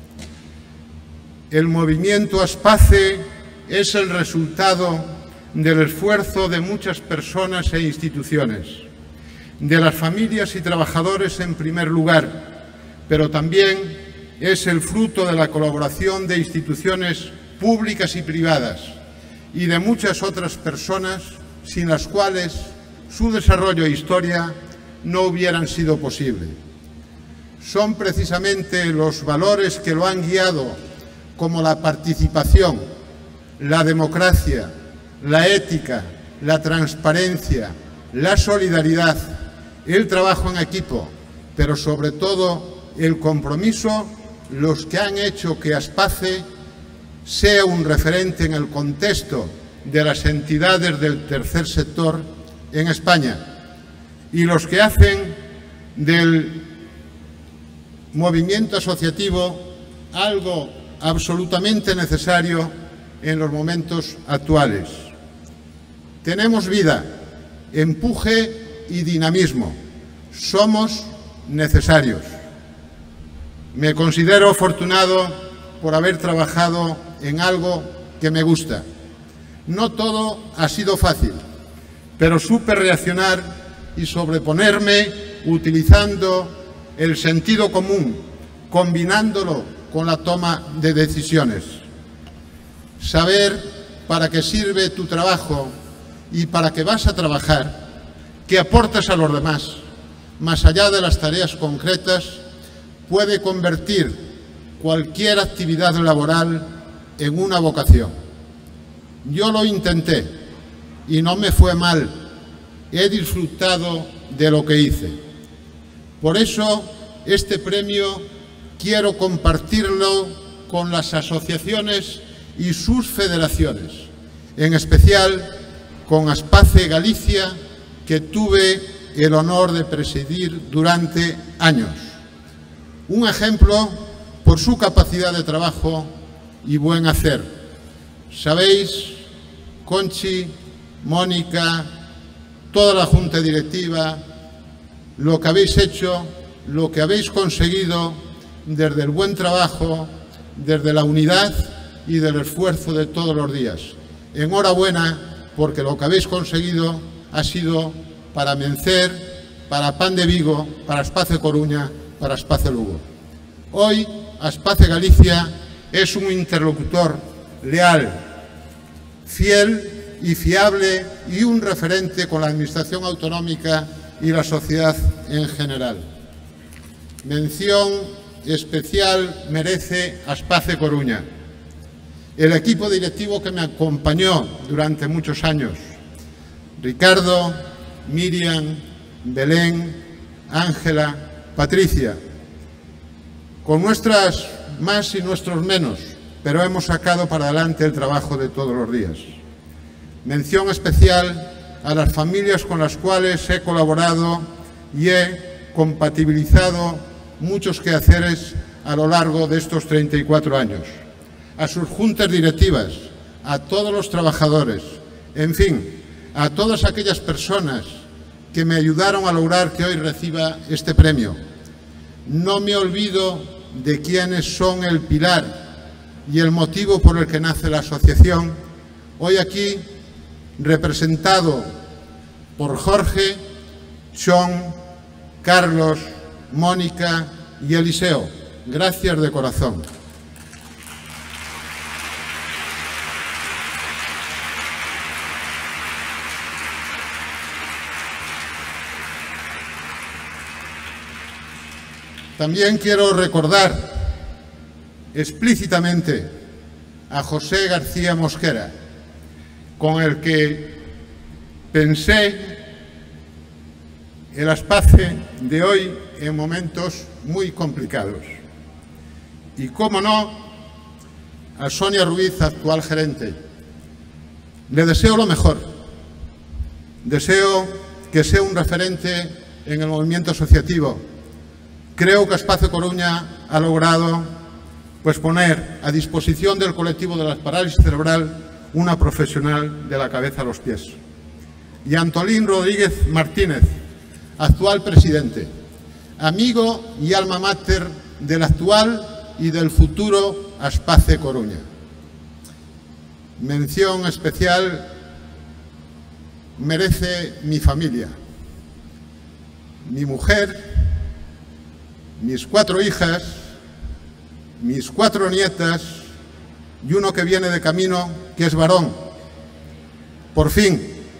Speaker 10: El movimiento Aspace es el resultado del esfuerzo de muchas personas e instituciones, de las familias y trabajadores en primer lugar, pero también es el fruto de la colaboración de instituciones públicas y privadas y de muchas otras personas sin las cuales su desarrollo e historia no hubieran sido posible. Son precisamente los valores que lo han guiado, como la participación, la democracia, la ética, la transparencia, la solidaridad, el trabajo en equipo, pero sobre todo el compromiso, los que han hecho que Aspace sea un referente en el contexto de las entidades del tercer sector en España y los que hacen del movimiento asociativo algo absolutamente necesario en los momentos actuales. Tenemos vida, empuje y dinamismo. Somos necesarios. Me considero afortunado por haber trabajado en algo que me gusta. No todo ha sido fácil, pero supe reaccionar y sobreponerme utilizando el sentido común, combinándolo con la toma de decisiones. Saber para qué sirve tu trabajo y para qué vas a trabajar, qué aportas a los demás, más allá de las tareas concretas, puede convertir cualquier actividad laboral en una vocación. Yo lo intenté y no me fue mal. He disfrutado de lo que hice. Por eso, este premio quiero compartirlo con las asociaciones y sus federaciones, en especial con Aspace Galicia, que tuve el honor de presidir durante años. Un ejemplo por su capacidad de trabajo y buen hacer. Sabéis, Conchi, Mónica, toda la Junta Directiva, lo que habéis hecho, lo que habéis conseguido desde el buen trabajo, desde la unidad y del esfuerzo de todos los días. Enhorabuena, porque lo que habéis conseguido ha sido para Mencer, para Pan de Vigo, para Aspace Coruña, para Aspace Lugo. Hoy, Aspace Galicia es un interlocutor leal, fiel y fiable y un referente con la Administración autonómica y la sociedad en general. Mención especial merece Aspace Coruña, el equipo directivo que me acompañó durante muchos años: Ricardo, Miriam, Belén, Ángela, Patricia, con nuestras más y nuestros menos, pero hemos sacado para adelante el trabajo de todos los días. Mención especial a las familias con las cuales he colaborado y he compatibilizado muchos quehaceres a lo largo de estos 34 años. A sus juntas directivas, a todos los trabajadores, en fin, a todas aquellas personas que me ayudaron a lograr que hoy reciba este premio. No me olvido de quienes son el pilar y el motivo por el que nace la asociación, hoy aquí representado por Jorge, Sean, Carlos, Mónica y Eliseo. Gracias de corazón. También quiero recordar explícitamente a José García Mosquera, con el que pensé el Aspace de hoy en momentos muy complicados. Y, cómo no, a Sonia Ruiz, actual gerente. Le deseo lo mejor. Deseo que sea un referente en el movimiento asociativo. Creo que Aspace Coruña ha logrado poner a disposición del colectivo de la parálisis cerebral una profesional de la cabeza a los pies. Y a Antolín Rodríguez Martínez, actual presidente, amigo y alma mater del actual y del futuro Aspace Coruña. Mención especial merece mi familia, mi mujer, mis 4 hijas, mis 4 nietas y uno que viene de camino, que es varón. Por fin.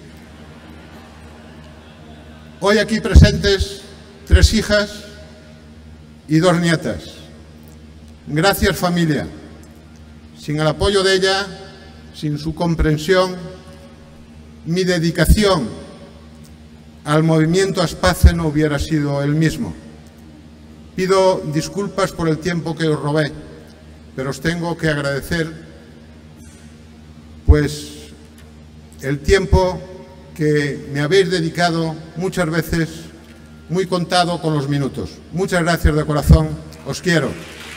Speaker 10: Hoy aquí presentes 3 hijas y 2 nietas. Gracias, familia. Sin el apoyo de ella, sin su comprensión, mi dedicación al movimiento Aspace no hubiera sido el mismo. Pido disculpas por el tiempo que os robé, pero os tengo que agradecer el tiempo que me habéis dedicado, muchas veces muy contado con los minutos. Muchas gracias de corazón, os quiero.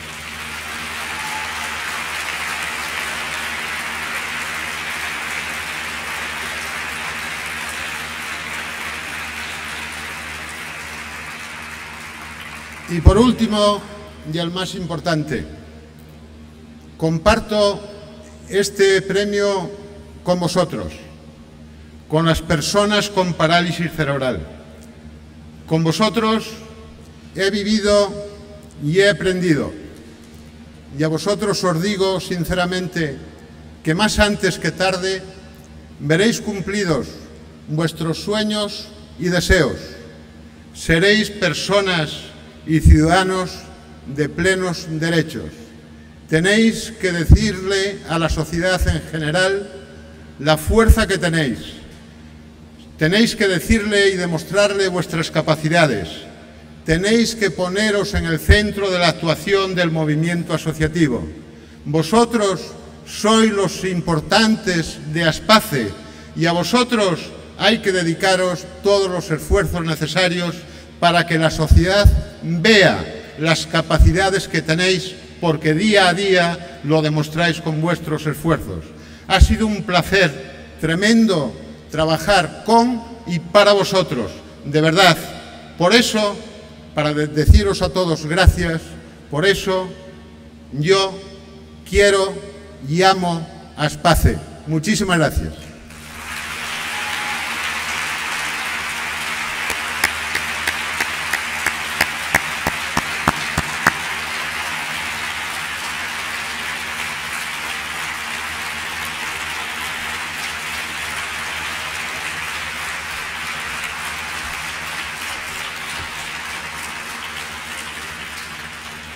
Speaker 10: Y por último, y el más importante, comparto este premio con vosotros, con las personas con parálisis cerebral. Con vosotros he vivido y he aprendido. Y a vosotros os digo sinceramente que más antes que tarde veréis cumplidos vuestros sueños y deseos. Seréis personas y ciudadanos de plenos derechos. Tenéis que decirle a la sociedad en general la fuerza que tenéis. Tenéis que decirle y demostrarle vuestras capacidades. Tenéis que poneros en el centro de la actuación del movimiento asociativo. Vosotros sois los importantes de Aspace y a vosotros hay que dedicaros todos los esfuerzos necesarios para que la sociedad vea las capacidades que tenéis, porque día a día lo demostráis con vuestros esfuerzos. Ha sido un placer tremendo trabajar con y para vosotros, de verdad. Por eso, para deciros a todos gracias, por eso yo quiero y amo a Aspace. Muchísimas gracias.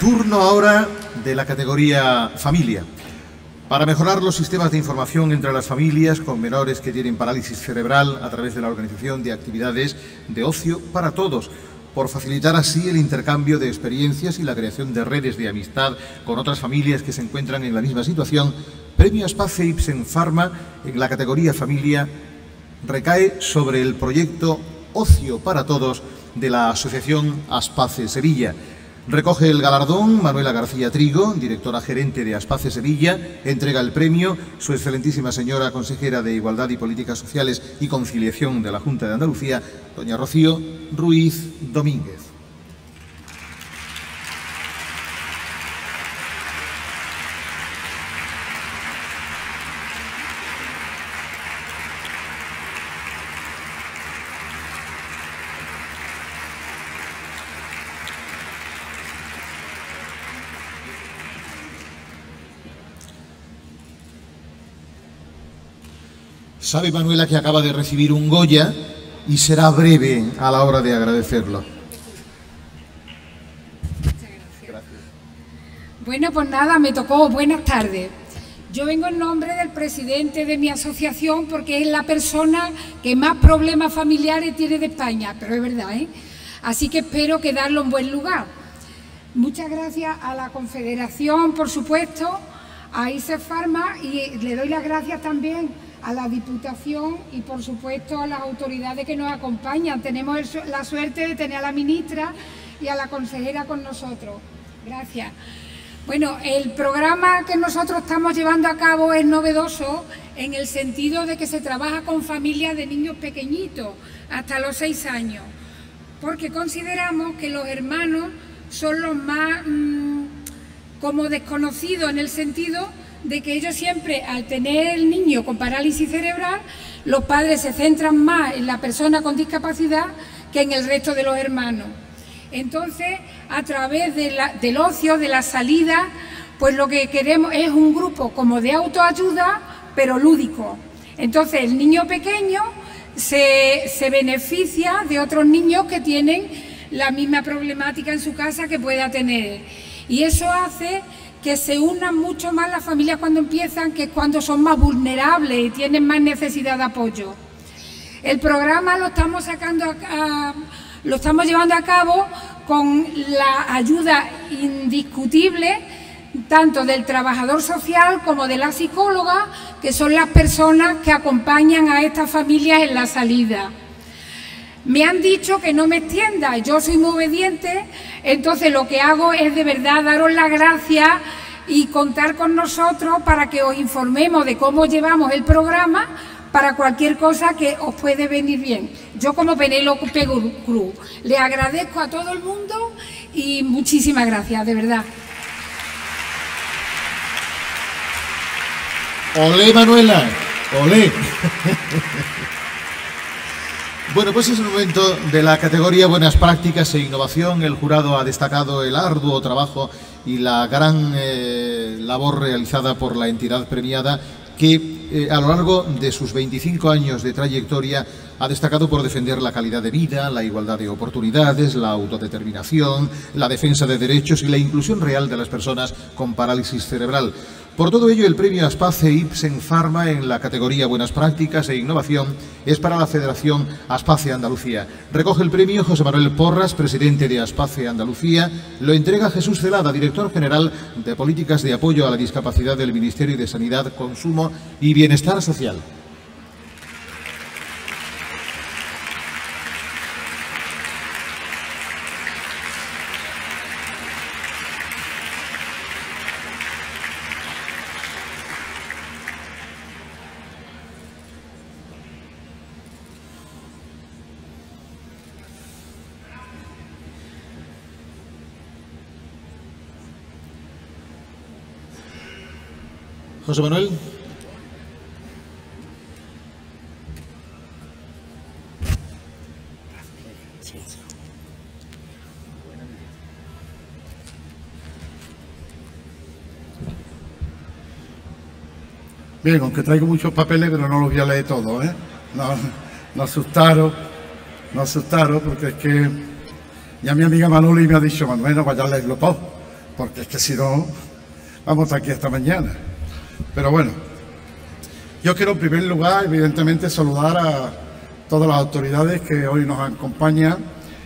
Speaker 1: Turno ahora de la categoría familia. Para mejorar los sistemas de información entre las familias con menores que tienen parálisis cerebral a través de la organización de actividades de ocio para todos, por facilitar así el intercambio de experiencias y la creación de redes de amistad con otras familias que se encuentran en la misma situación, Premio Aspace Ipsen Pharma en la categoría familia recae sobre el proyecto Ocio para Todos de la Asociación Aspace Sevilla. Recoge el galardón Manuela García Trigo, directora gerente de Aspace Sevilla. Entrega el premio su excelentísima señora consejera de Igualdad y Políticas Sociales y Conciliación de la Junta de Andalucía, doña Rocío Ruiz Domínguez. Sabe Manuela que acaba de recibir un Goya y será breve a la hora de agradecerlo.
Speaker 11: Gracias. Bueno, pues nada, me tocó. Buenas tardes. Yo vengo en nombre del presidente de mi asociación porque es la persona que más problemas familiares tiene de España, pero es verdad, ¿eh? Así que espero quedarlo en buen lugar. Muchas gracias a la Confederación, por supuesto, a Ipsen Pharma, y le doy las gracias también a la Diputación y, por supuesto, a las autoridades que nos acompañan. Tenemos la suerte de tener a la ministra y a la consejera con nosotros. Gracias. Bueno, el programa que nosotros estamos llevando a cabo es novedoso en el sentido de que se trabaja con familias de niños pequeñitos, hasta los 6 años, porque consideramos que los hermanos son los más como desconocidos, en el sentido de que ellos siempre, al tener el niño con parálisis cerebral, los padres se centran más en la persona con discapacidad que en el resto de los hermanos. Entonces, a través del ocio, de la salida, pues lo que queremos es un grupo como de autoayuda, pero lúdico. Entonces, el niño pequeño se beneficia de otros niños que tienen la misma problemática en su casa que pueda tener. Y eso hace que se unan mucho más las familias cuando empiezan, que es cuando son más vulnerables y tienen más necesidad de apoyo. El programa lo estamos llevando a cabo con la ayuda indiscutible tanto del trabajador social como de la psicóloga, que son las personas que acompañan a estas familias en la salida. Me han dicho que no me extienda, yo soy muy obediente, entonces lo que hago es de verdad daros las gracias y contar con nosotros para que os informemos de cómo llevamos el programa para cualquier cosa que os puede venir bien. Yo, como Penélope Cruz, le agradezco a todo el mundo y muchísimas gracias, de verdad.
Speaker 1: ¡Olé, Manuela! ¡Olé! Bueno, pues es el momento de la categoría Buenas Prácticas e Innovación. El jurado ha destacado el arduo trabajo y la gran labor realizada por la entidad premiada, que a lo largo de sus 25 años de trayectoria ha destacado por defender la calidad de vida, la igualdad de oportunidades, la autodeterminación, la defensa de derechos y la inclusión real de las personas con parálisis cerebral. Por todo ello, el premio Aspace Ipsen Pharma en la categoría Buenas Prácticas e Innovación es para la Federación Aspace Andalucía. Recoge el premio José Manuel Porras, presidente de Aspace Andalucía. Lo entrega Jesús Celada, director general de Políticas de Apoyo a la Discapacidad del Ministerio de Sanidad, Consumo y Bienestar Social. José Manuel.
Speaker 12: Bien, aunque traigo muchos papeles, pero no los voy a leer todos, ¿eh? No asustaros, porque es que ya mi amiga Manoli me ha dicho, Manuel, no vaya a leerlo todo, porque es que si no, vamos aquí hasta mañana. Pero bueno, yo quiero en primer lugar, evidentemente, saludar a todas las autoridades que hoy nos acompañan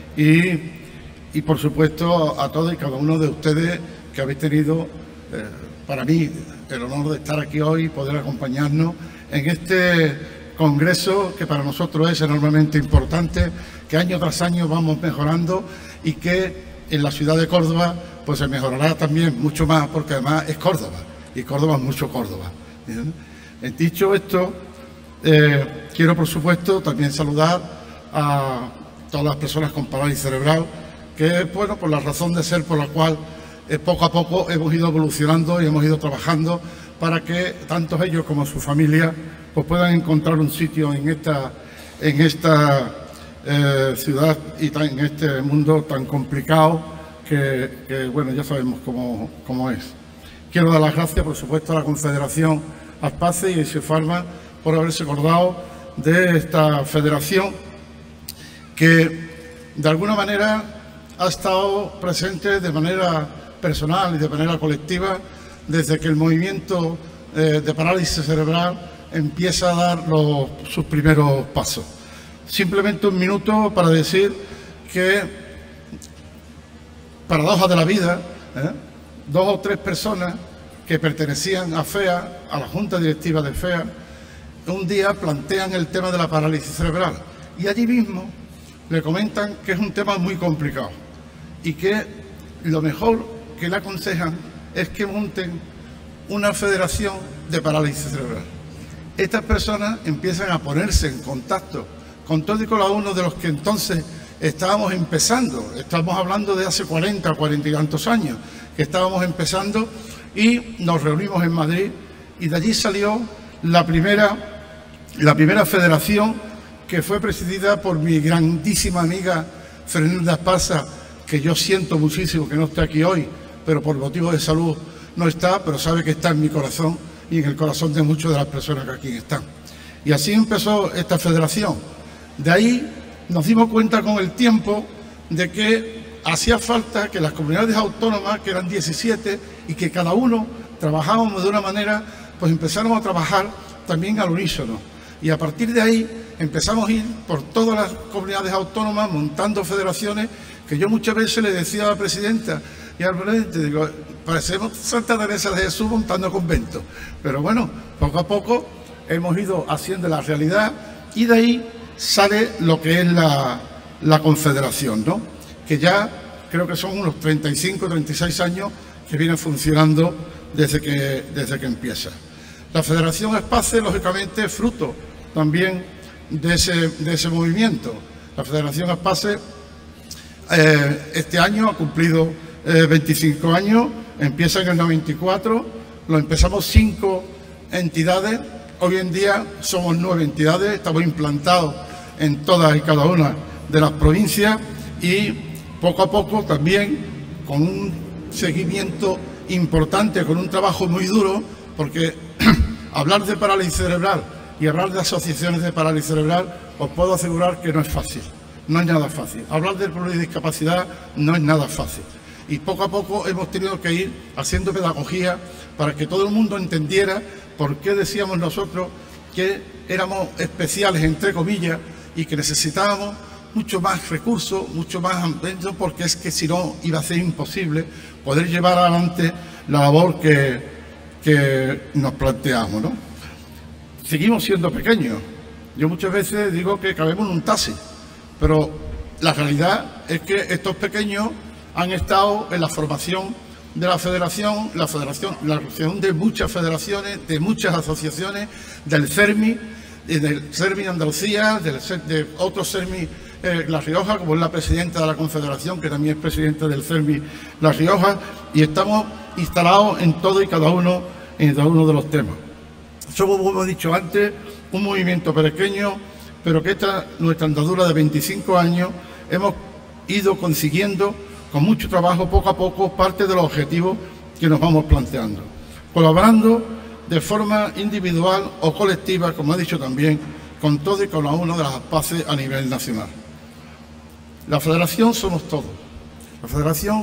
Speaker 12: y por supuesto, a todos y cada uno de ustedes que habéis tenido, para mí, el honor de estar aquí hoy y poder acompañarnos en este congreso que para nosotros es enormemente importante, que año tras año vamos mejorando y que en la ciudad de Córdoba pues se mejorará también mucho más, porque además es Córdoba y Córdoba es mucho Córdoba. Dicho esto, quiero por supuesto también saludar a todas las personas con parálisis cerebral, que bueno, por la razón de ser por la cual poco a poco hemos ido evolucionando y hemos ido trabajando para que tanto ellos como su familia pues puedan encontrar un sitio en esta ciudad y en este mundo tan complicado que bueno, ya sabemos cómo es. Quiero dar las gracias, por supuesto, a la Confederación Aspace y a Isofarma por haberse acordado de esta federación que de alguna manera ha estado presente de manera personal y de manera colectiva desde que el movimiento de parálisis cerebral empieza a dar sus primeros pasos. Simplemente un minuto para decir que, paradoja de la vida, 2 o 3 personas que pertenecían a FEA, a la Junta Directiva de FEA, un día plantean el tema de la parálisis cerebral y allí mismo le comentan que es un tema muy complicado y que lo mejor que le aconsejan es que monten una federación de parálisis cerebral. Estas personas empiezan a ponerse en contacto con todo y cada uno de los que entonces estábamos empezando. Estamos hablando de hace 40 y tantos años que estábamos empezando y nos reunimos en Madrid y de allí salió la primera federación, que fue presidida por mi grandísima amiga Fernanda Esparza, que yo siento muchísimo que no esté aquí hoy, pero por motivos de salud no está, pero sabe que está en mi corazón y en el corazón de muchas de las personas que aquí están. Y así empezó esta federación. De ahí nos dimos cuenta con el tiempo de que hacía falta que las comunidades autónomas, que eran 17, y que cada uno trabajábamos de una manera, pues empezáramos a trabajar también al unísono. Y a partir de ahí empezamos a ir por todas las comunidades autónomas montando federaciones, que yo muchas veces le decía a la presidenta y al presidente, digo, parecemos Santa Teresa de Jesús montando conventos. Pero bueno, poco a poco hemos ido haciendo la realidad y de ahí sale lo que es la confederación, ¿no? Que ya creo que son unos 35, 36 años que viene funcionando desde que empieza. La Federación Aspace, lógicamente, es fruto también de ese movimiento. La Federación Aspace este año ha cumplido 25 años, empieza en el 94, lo empezamos 5 entidades, hoy en día somos 9 entidades, estamos implantados en todas y cada una de las provincias y poco a poco también con un seguimiento importante, con un trabajo muy duro, porque hablar de parálisis cerebral y hablar de asociaciones de parálisis cerebral, os puedo asegurar que no es fácil, no es nada fácil. Hablar de pluridiscapacidad no es nada fácil. Y poco a poco hemos tenido que ir haciendo pedagogía para que todo el mundo entendiera por qué decíamos nosotros que éramos especiales, entre comillas, y que necesitábamos mucho más recursos, mucho más ambiente, porque es que si no iba a ser imposible poder llevar adelante la labor que nos planteamos, ¿no? Seguimos siendo pequeños. Yo muchas veces digo que cabemos en un taxi, pero la realidad es que estos pequeños han estado en la formación de la federación, la formación de muchas federaciones, de muchas asociaciones, del CERMI Andalucía, de otros CERMI La Rioja, como es la presidenta de la Confederación, que también es presidenta del CERMI La Rioja, y estamos instalados en todo y cada uno de los temas. Somos, como he dicho antes, un movimiento pequeño, pero que nuestra andadura de 25 años hemos ido consiguiendo con mucho trabajo, poco a poco, parte de los objetivos que nos vamos planteando, colaborando de forma individual o colectiva, como he dicho también, con todo y cada uno de las Aspace a nivel nacional. La federación somos todos. La federación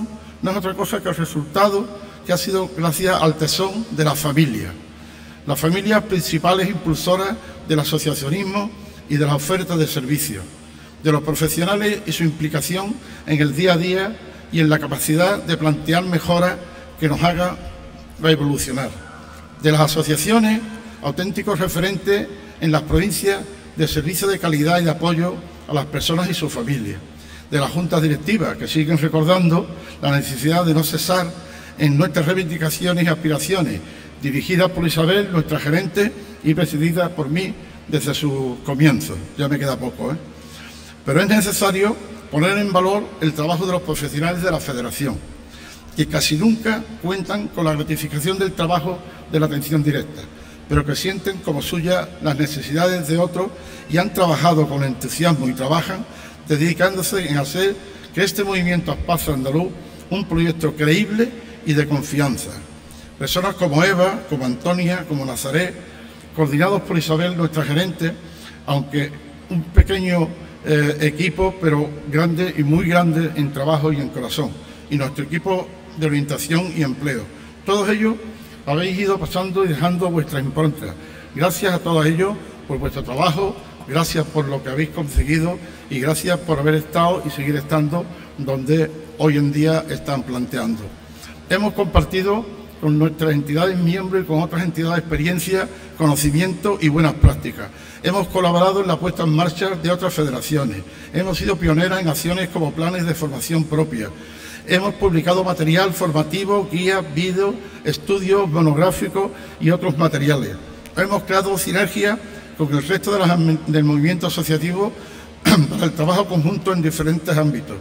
Speaker 12: no es otra cosa que el resultado que ha sido gracias al tesón de la familia. Las familias principales impulsoras del asociacionismo y de la oferta de servicios, de los profesionales y su implicación en el día a día y en la capacidad de plantear mejoras que nos hagan evolucionar, de las asociaciones, auténticos referentes en las provincias de servicios de calidad y de apoyo a las personas y sus familias, de las juntas directivas que siguen recordando la necesidad de no cesar en nuestras reivindicaciones y aspiraciones, dirigidas por Isabel, nuestra gerente, y presidida por mí desde su comienzo. Ya me queda poco, ¿eh? Pero es necesario poner en valor el trabajo de los profesionales de la Federación, que casi nunca cuentan con la gratificación del trabajo de la atención directa, pero que sienten como suya las necesidades de otros y han trabajado con entusiasmo y trabajan dedicándose en hacer que este movimiento Aspace andaluz un proyecto creíble y de confianza. Personas como Eva, como Antonia, como Nazaret, coordinados por Isabel, nuestra gerente, aunque un pequeño equipo, pero grande y muy grande en trabajo y en corazón, y nuestro equipo de orientación y empleo. Todos ellos habéis ido pasando y dejando vuestra impronta. Gracias a todos ellos por vuestro trabajo, gracias por lo que habéis conseguido y gracias por haber estado y seguir estando donde hoy en día están planteando. Hemos compartido con nuestras entidades miembros y con otras entidades experiencia, conocimiento y buenas prácticas. Hemos colaborado en la puesta en marcha de otras federaciones. Hemos sido pioneras en acciones como planes de formación propia. Hemos publicado material formativo, guías, vídeos, estudios monográficos y otros materiales. Hemos creado sinergia con el resto del movimiento asociativo para el trabajo conjunto en diferentes ámbitos.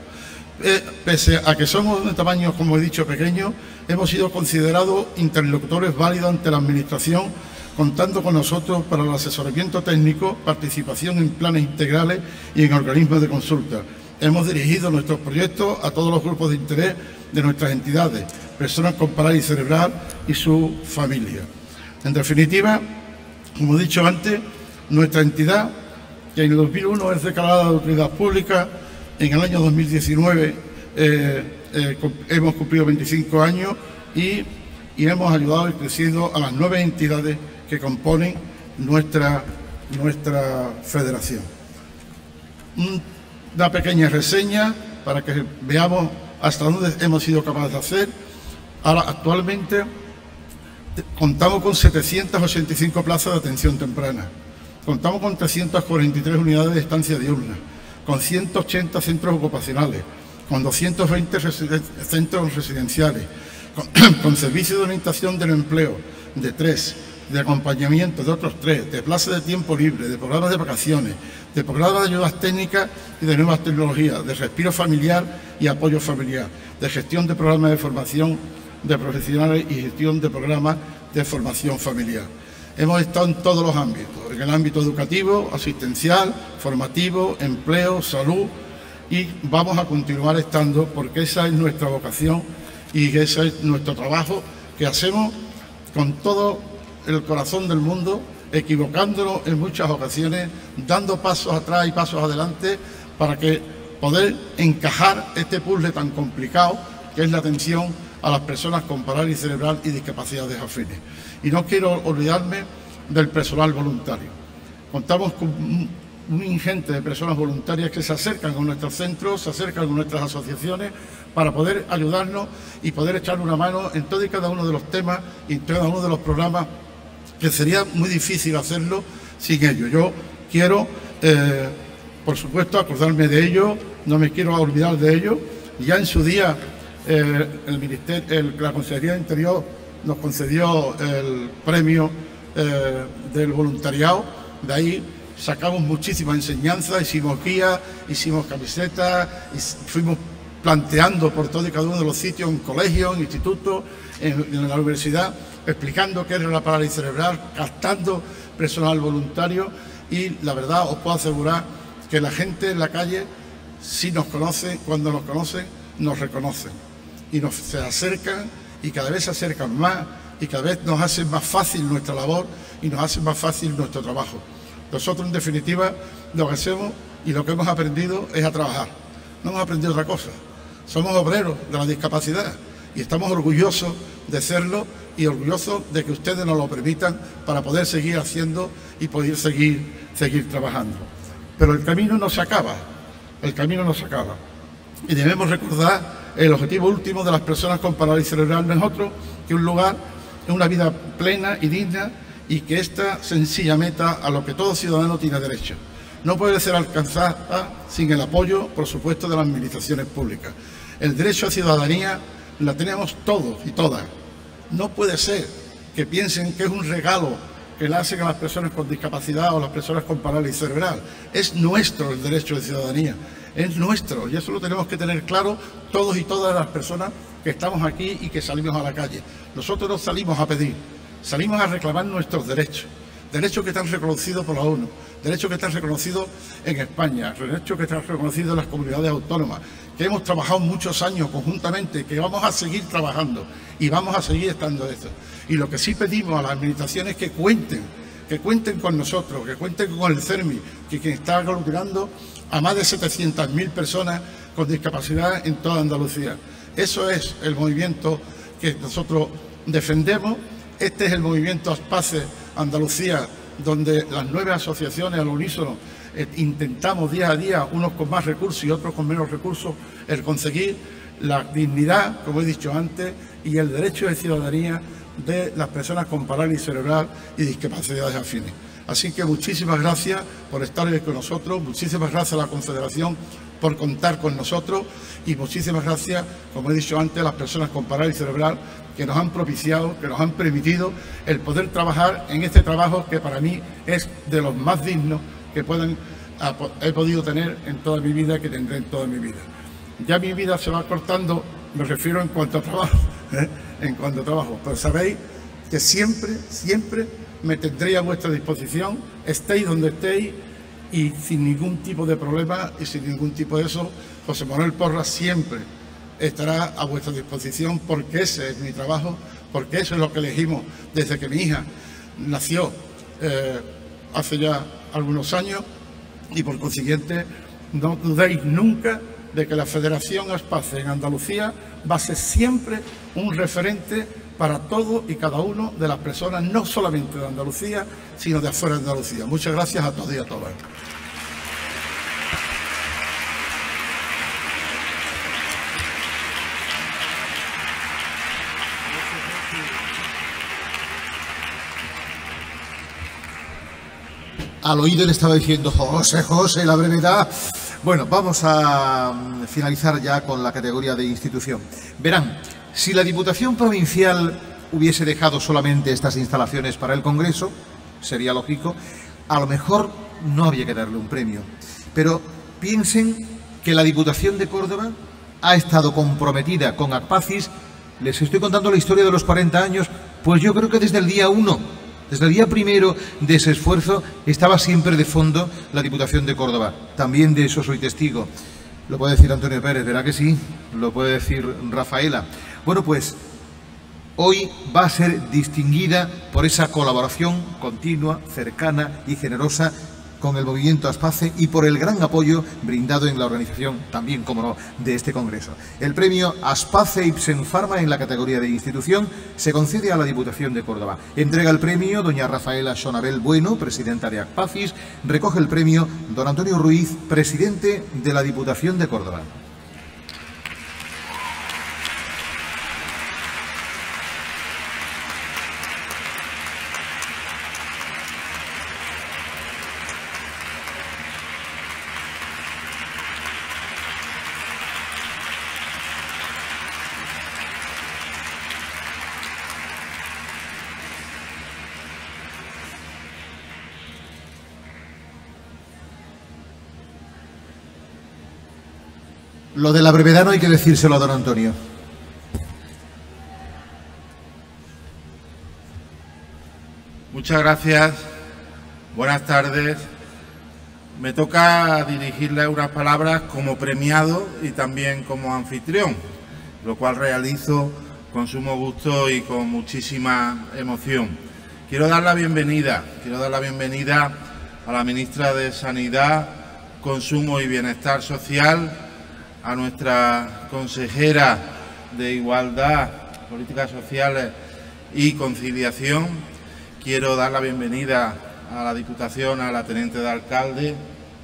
Speaker 12: Pese a que somos de tamaño, como he dicho, pequeño, hemos sido considerados interlocutores válidos ante la Administración, contando con nosotros para el asesoramiento técnico, participación en planes integrales y en organismos de consulta. Hemos dirigido nuestros proyectos a todos los grupos de interés de nuestras entidades, personas con parálisis cerebral y su familia. En definitiva, como he dicho antes, nuestra entidad, que en el 2001 es declarada de utilidad pública, en el año 2019 hemos cumplido 25 años y hemos ayudado y crecido a las 9 entidades que componen nuestra federación. Una pequeña reseña para que veamos hasta dónde hemos sido capaces de hacer. Ahora, actualmente, contamos con 785 plazas de atención temprana, contamos con 343 unidades de estancia diurna, con 180 centros ocupacionales, con 220 centros residenciales, con servicios de orientación del empleo de 3, de acompañamiento de otros 3, de plazas de tiempo libre, de programas de vacaciones, de programas de ayudas técnicas y de nuevas tecnologías, de respiro familiar y apoyo familiar, de gestión de programas de formación de profesionales y gestión de programas de formación familiar. Hemos estado en todos los ámbitos, en el ámbito educativo, asistencial, formativo, empleo, salud, y vamos a continuar estando porque esa es nuestra vocación y ese es nuestro trabajo que hacemos con todo el corazón del mundo, equivocándonos en muchas ocasiones, dando pasos atrás y pasos adelante para que poder encajar este puzzle tan complicado que es la atención a las personas con parálisis cerebral y discapacidades afines. Y no quiero olvidarme del personal voluntario. Contamos con un ingente de personas voluntarias que se acercan a nuestros centros, se acercan a nuestras asociaciones para poder ayudarnos y poder echar una mano en todo y cada uno de los temas y en cada uno de los programas, que sería muy difícil hacerlo sin ellos. Yo quiero, por supuesto, acordarme de ellos, no me quiero olvidar de ellos. Ya en su día la Consejería de Interior nos concedió el premio del voluntariado. De ahí sacamos muchísima enseñanza, hicimos guías, hicimos camisetas, y fuimos planteando por todo y cada uno de los sitios, en colegios, en institutos, en la universidad, explicando qué era la parálisis cerebral, captando personal voluntario, y la verdad os puedo asegurar que la gente en la calle, si nos conocen, cuando nos conocen, nos reconocen y se acercan, y cada vez se acercan más, y cada vez nos hacen más fácil nuestra labor y nos hace más fácil nuestro trabajo. Nosotros, en definitiva, lo que hacemos y lo que hemos aprendido es a trabajar. No hemos aprendido otra cosa. somos obreros de la discapacidad y estamos orgullosos de serlo y orgullosos de que ustedes nos lo permitan para poder seguir haciendo y poder seguir trabajando. Pero el camino no se acaba, el camino no se acaba. Y debemos recordar el objetivo último de las personas con parálisis cerebral no es otro que un lugar, una vida plena y digna, y que esta sencilla meta a lo que todo ciudadano tiene derecho. No puede ser alcanzada sin el apoyo, por supuesto, de las administraciones públicas. El derecho a ciudadanía la tenemos todos y todas. No puede ser que piensen que es un regalo que le hacen a las personas con discapacidad o a las personas con parálisis cerebral. Es nuestro el derecho de ciudadanía, es nuestro, y eso lo tenemos que tener claro todos y todas las personas que estamos aquí y que salimos a la calle. Nosotros no salimos a pedir, salimos a reclamar nuestros derechos, derechos que están reconocidos por la ONU, derechos que están reconocidos en España, derechos que están reconocidos en las comunidades autónomas, que hemos trabajado muchos años conjuntamente, que vamos a seguir trabajando y vamos a seguir estando esto. Y lo que sí pedimos a las administraciones es que cuenten con nosotros, que cuenten con el CERMI, que está aglutinando a más de 700.000 personas con discapacidad en toda Andalucía. Eso es el movimiento que nosotros defendemos. Este es el movimiento Aspace Andalucía, donde las 9 asociaciones al unísono intentamos día a día, unos con más recursos y otros con menos recursos, el conseguir la dignidad, como he dicho antes, y el derecho de ciudadanía de las personas con parálisis cerebral y discapacidades afines. Así que muchísimas gracias por estar hoy con nosotros, muchísimas gracias a la Confederación por contar con nosotros y muchísimas gracias, como he dicho antes, a las personas con parálisis cerebral que nos han propiciado, que nos han permitido el poder trabajar en este trabajo que para mí es de los más dignos que he podido tener en toda mi vida, que tendré en toda mi vida. Ya mi vida se va cortando, me refiero en cuanto a trabajo, en cuanto a trabajo, pero sabéis que siempre me tendré a vuestra disposición, estéis donde estéis y sin ningún tipo de problema y sin ningún tipo de eso, José Manuel Porras siempre estará a vuestra disposición porque ese es mi trabajo, porque eso es lo que elegimos desde que mi hija nació hace ya algunos años y por consiguiente no dudéis nunca de que la Federación Aspace en Andalucía va a ser siempre un referente para todo y cada uno de las personas, no solamente de Andalucía, sino de afuera de Andalucía. Muchas gracias a todos y a todas.
Speaker 1: Al oído le estaba diciendo, José, la brevedad. Bueno, vamos a finalizar ya con la categoría de institución. Verán, si la Diputación Provincial hubiese dejado solamente estas instalaciones para el Congreso, sería lógico, a lo mejor no había que darle un premio. Pero piensen que la Diputación de Córdoba ha estado comprometida con Aspacis. Les estoy contando la historia de los 40 años, pues yo creo que desde el día 1, desde el día primero de ese esfuerzo, estaba siempre de fondo la Diputación de Córdoba. También de eso soy testigo. Lo puede decir Antonio Pérez, ¿verdad que sí? Lo puede decir Rafaela. Bueno, pues hoy va a ser distinguida por esa colaboración continua, cercana y generosa con el movimiento Aspace y por el gran apoyo brindado en la organización, también, como no, de este Congreso. El premio Aspace Ipsen Pharma en la categoría de institución se concede a la Diputación de Córdoba. Entrega el premio doña Rafaela Sonabel Bueno, presidenta de Aspacis. Recoge el premio don Antonio Ruiz, presidente de la Diputación de Córdoba. Lo de la brevedad no hay que decírselo a don Antonio.
Speaker 13: Muchas gracias. Buenas tardes. Me toca dirigirle unas palabras como premiado y también como anfitrión, lo cual realizo con sumo gusto y con muchísima emoción. Quiero dar la bienvenida a la ministra de Sanidad, Consumo y Bienestar Social, a nuestra consejera de Igualdad, Políticas Sociales y Conciliación. Quiero dar la bienvenida a la Diputación, a la Teniente de Alcalde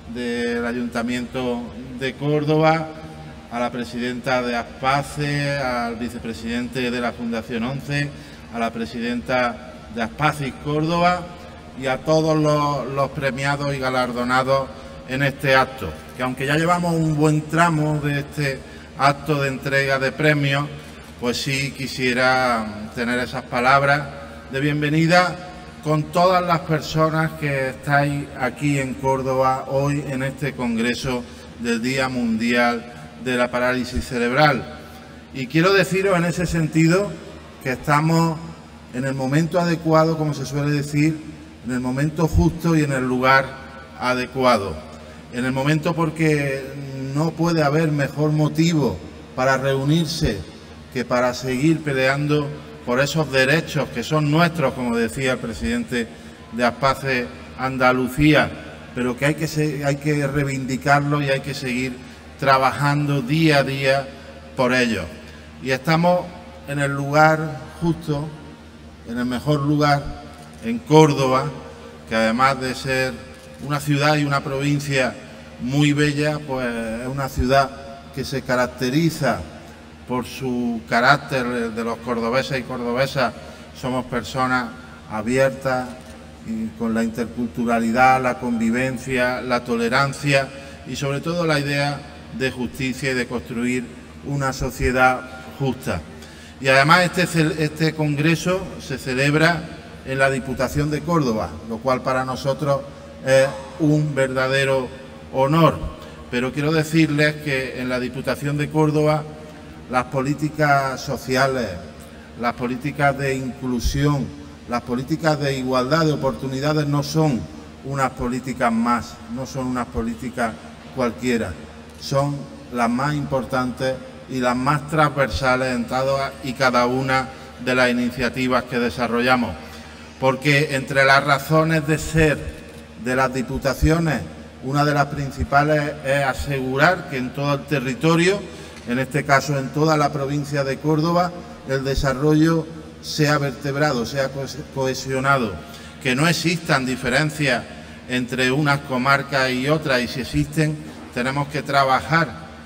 Speaker 13: del Ayuntamiento de Córdoba, a la Presidenta de Aspace, al Vicepresidente de la Fundación 11, a la Presidenta de Aspace Córdoba y a todos los premiados y galardonados en este acto, que aunque ya llevamos un buen tramo de este acto de entrega de premios, pues sí quisiera tener esas palabras de bienvenida con todas las personas que estáis aquí en Córdoba hoy en este Congreso del Día Mundial de la Parálisis Cerebral. Y quiero deciros en ese sentido que estamos en el momento adecuado, como se suele decir, en el momento justo y en el lugar adecuado. En el momento porque no puede haber mejor motivo para reunirse que para seguir peleando por esos derechos que son nuestros, como decía el presidente de Aspace Andalucía, pero que hay que reivindicarlo y hay que seguir trabajando día a día por ello. Y estamos en el lugar justo, en el mejor lugar, en Córdoba, que además de ser una ciudad y una provincia muy bella, pues es una ciudad que se caracteriza por su carácter de los cordobeses y cordobesas. Somos personas abiertas y con la interculturalidad, la convivencia, la tolerancia y sobre todo la idea de justicia y de construir una sociedad justa. Y además este congreso se celebra en la Diputación de Córdoba, lo cual para nosotros es un verdadero honor. Pero quiero decirles que en la Diputación de Córdoba las políticas sociales, las políticas de inclusión, las políticas de igualdad de oportunidades no son unas políticas más, no son unas políticas cualquiera, son las más importantes y las más transversales en todas y cada una de las iniciativas que desarrollamos. Porque entre las razones de ser de las diputaciones, una de las principales es asegurar que en todo el territorio, en este caso en toda la provincia de Córdoba, el desarrollo sea vertebrado, sea cohesionado, que no existan diferencias entre unas comarcas y otras, y si existen tenemos que trabajar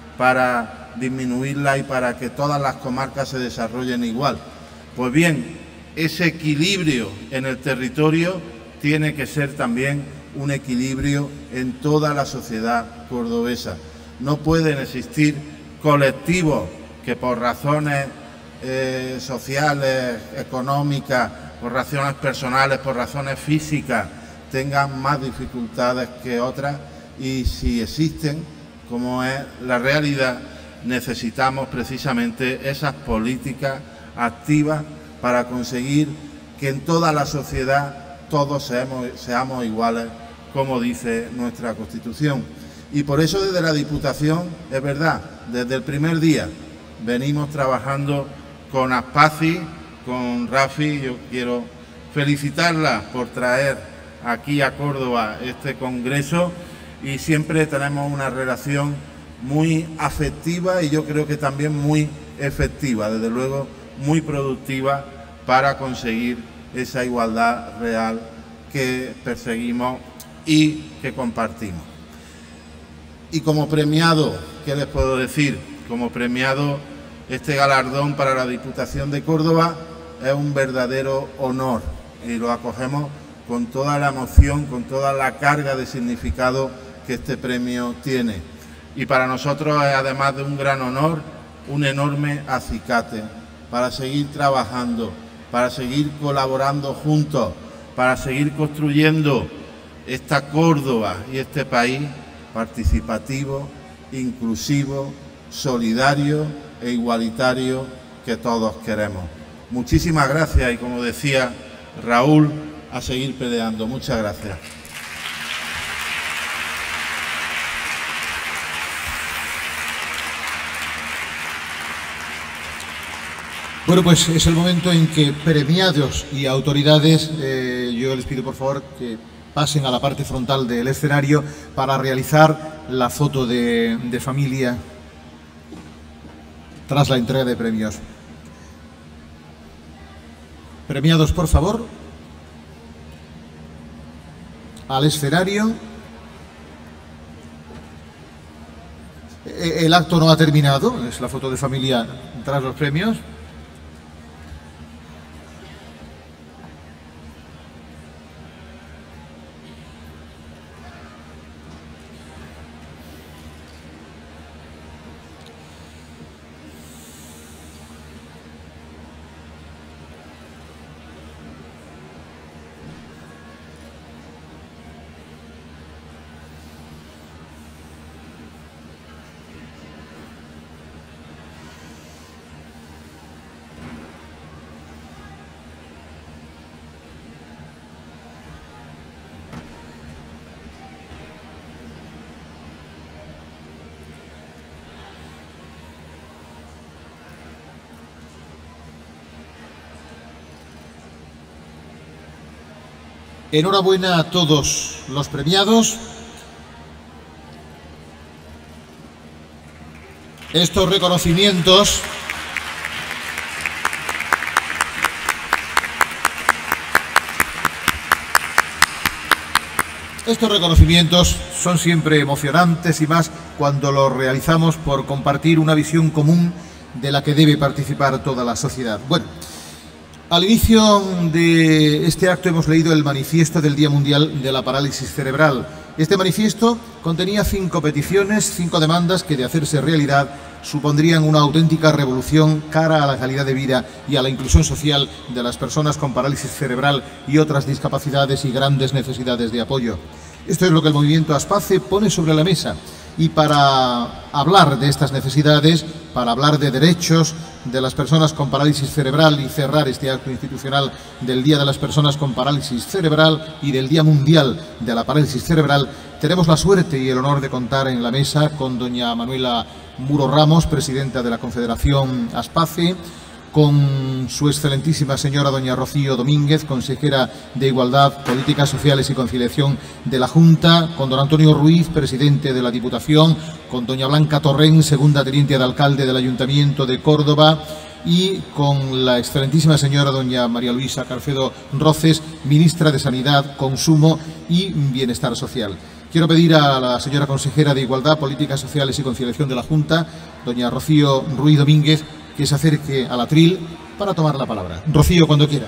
Speaker 13: para disminuirlas y para que todas las comarcas se desarrollen igual. Pues bien, ese equilibrio en el territorio tiene que ser también un equilibrio en toda la sociedad cordobesa. No pueden existir colectivos que por razones sociales, económicas, por razones personales, por razones físicas, tengan más dificultades que otras, y si existen, como es la realidad, necesitamos precisamente esas políticas activas para conseguir que en toda la sociedad todos seamos iguales, como dice nuestra Constitución. Y por eso desde la Diputación, es verdad, desde el primer día venimos trabajando con Aspace, con Rafi. Yo quiero felicitarla por traer aquí a Córdoba este congreso, y siempre tenemos una relación muy afectiva y yo creo que también muy efectiva, desde luego muy productiva para conseguir esa igualdad real que perseguimos y que compartimos. Y como premiado, ¿qué les puedo decir? Como premiado, este galardón para la Diputación de Córdoba es un verdadero honor y lo acogemos con toda la emoción, con toda la carga de significado que este premio tiene. Y para nosotros es, además de un gran honor, un enorme acicate para seguir trabajando, para seguir colaborando juntos, para seguir construyendo esta Córdoba y este país participativo, inclusivo, solidario e igualitario que todos queremos. Muchísimas gracias y, como decía Raúl, a seguir peleando. Muchas gracias.
Speaker 1: Bueno, pues es el momento en que premiados y autoridades, yo les pido por favor que pasen a la parte frontal del escenario para realizar la foto de familia tras la entrega de premios. Premiados, por favor, al escenario. El acto no ha terminado, es la foto de familia tras los premios. Enhorabuena a todos los premiados. Estos reconocimientos son siempre emocionantes y más cuando los realizamos por compartir una visión común de la que debe participar toda la sociedad. Bueno, al inicio de este acto hemos leído el manifiesto del Día Mundial de la Parálisis Cerebral. Este manifiesto contenía 5 peticiones, 5 demandas que, de hacerse realidad, supondrían una auténtica revolución cara a la calidad de vida y a la inclusión social de las personas con parálisis cerebral y otras discapacidades y grandes necesidades de apoyo. Esto es lo que el movimiento Aspace pone sobre la mesa. Y para hablar de estas necesidades, para hablar de derechos de las personas con parálisis cerebral y cerrar este acto institucional del Día de las Personas con Parálisis Cerebral y del Día Mundial de la Parálisis Cerebral, tenemos la suerte y el honor de contar en la mesa con doña Manuela Muro Ramos, presidenta de la Confederación Aspace, con su excelentísima señora doña Rocío Domínguez, consejera de Igualdad, Políticas Sociales y Conciliación de la Junta, con don Antonio Ruiz, presidente de la Diputación, con doña Blanca Torrén, segunda teniente de alcalde del Ayuntamiento de Córdoba, y con la excelentísima señora doña María Luisa Carcedo Roces, ministra de Sanidad, Consumo y Bienestar Social. Quiero pedir a la señora consejera de Igualdad, Políticas Sociales y Conciliación de la Junta, doña Rocío Ruiz Domínguez, que se acerque al atril para tomar la palabra. Rocío, cuando quiera.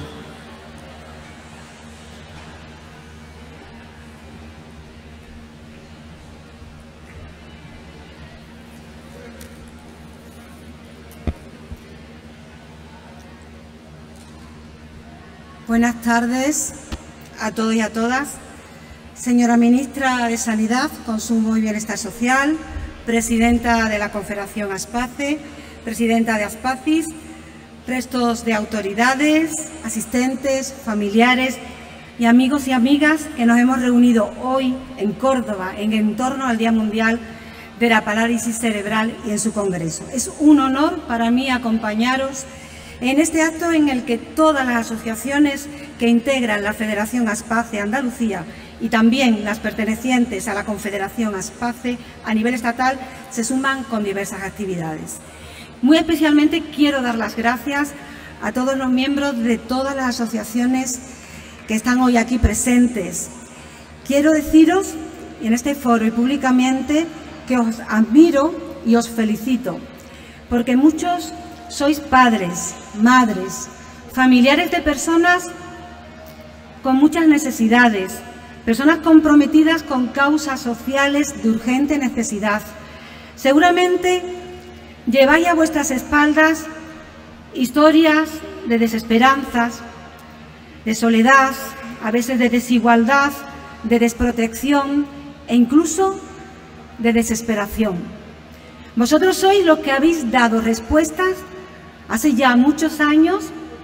Speaker 14: Buenas tardes a todos y a todas. Señora Ministra de Sanidad, Consumo y Bienestar Social, presidenta de la Confederación Aspace, presidenta de Aspacis, restos de autoridades, asistentes, familiares y amigos y amigas que nos hemos reunido hoy en Córdoba en torno al Día Mundial de la Parálisis Cerebral y en su congreso. Es un honor para mí acompañaros en este acto en el que todas las asociaciones que integran la Federación Aspace Andalucía y también las pertenecientes a la Confederación Aspace a nivel estatal se suman con diversas actividades. Muy especialmente quiero dar las gracias a todos los miembros de todas las asociaciones que están hoy aquí presentes. Quiero deciros en este foro y públicamente que os admiro y os felicito, porque muchos sois padres, madres, familiares de personas con muchas necesidades, personas comprometidas con causas sociales de urgente necesidad. Seguramente lleváis a vuestras espaldas historias de desesperanzas, de soledad, a veces de desigualdad, de desprotección e incluso de desesperación. Vosotros sois los que habéis dado respuestas hace ya muchos años,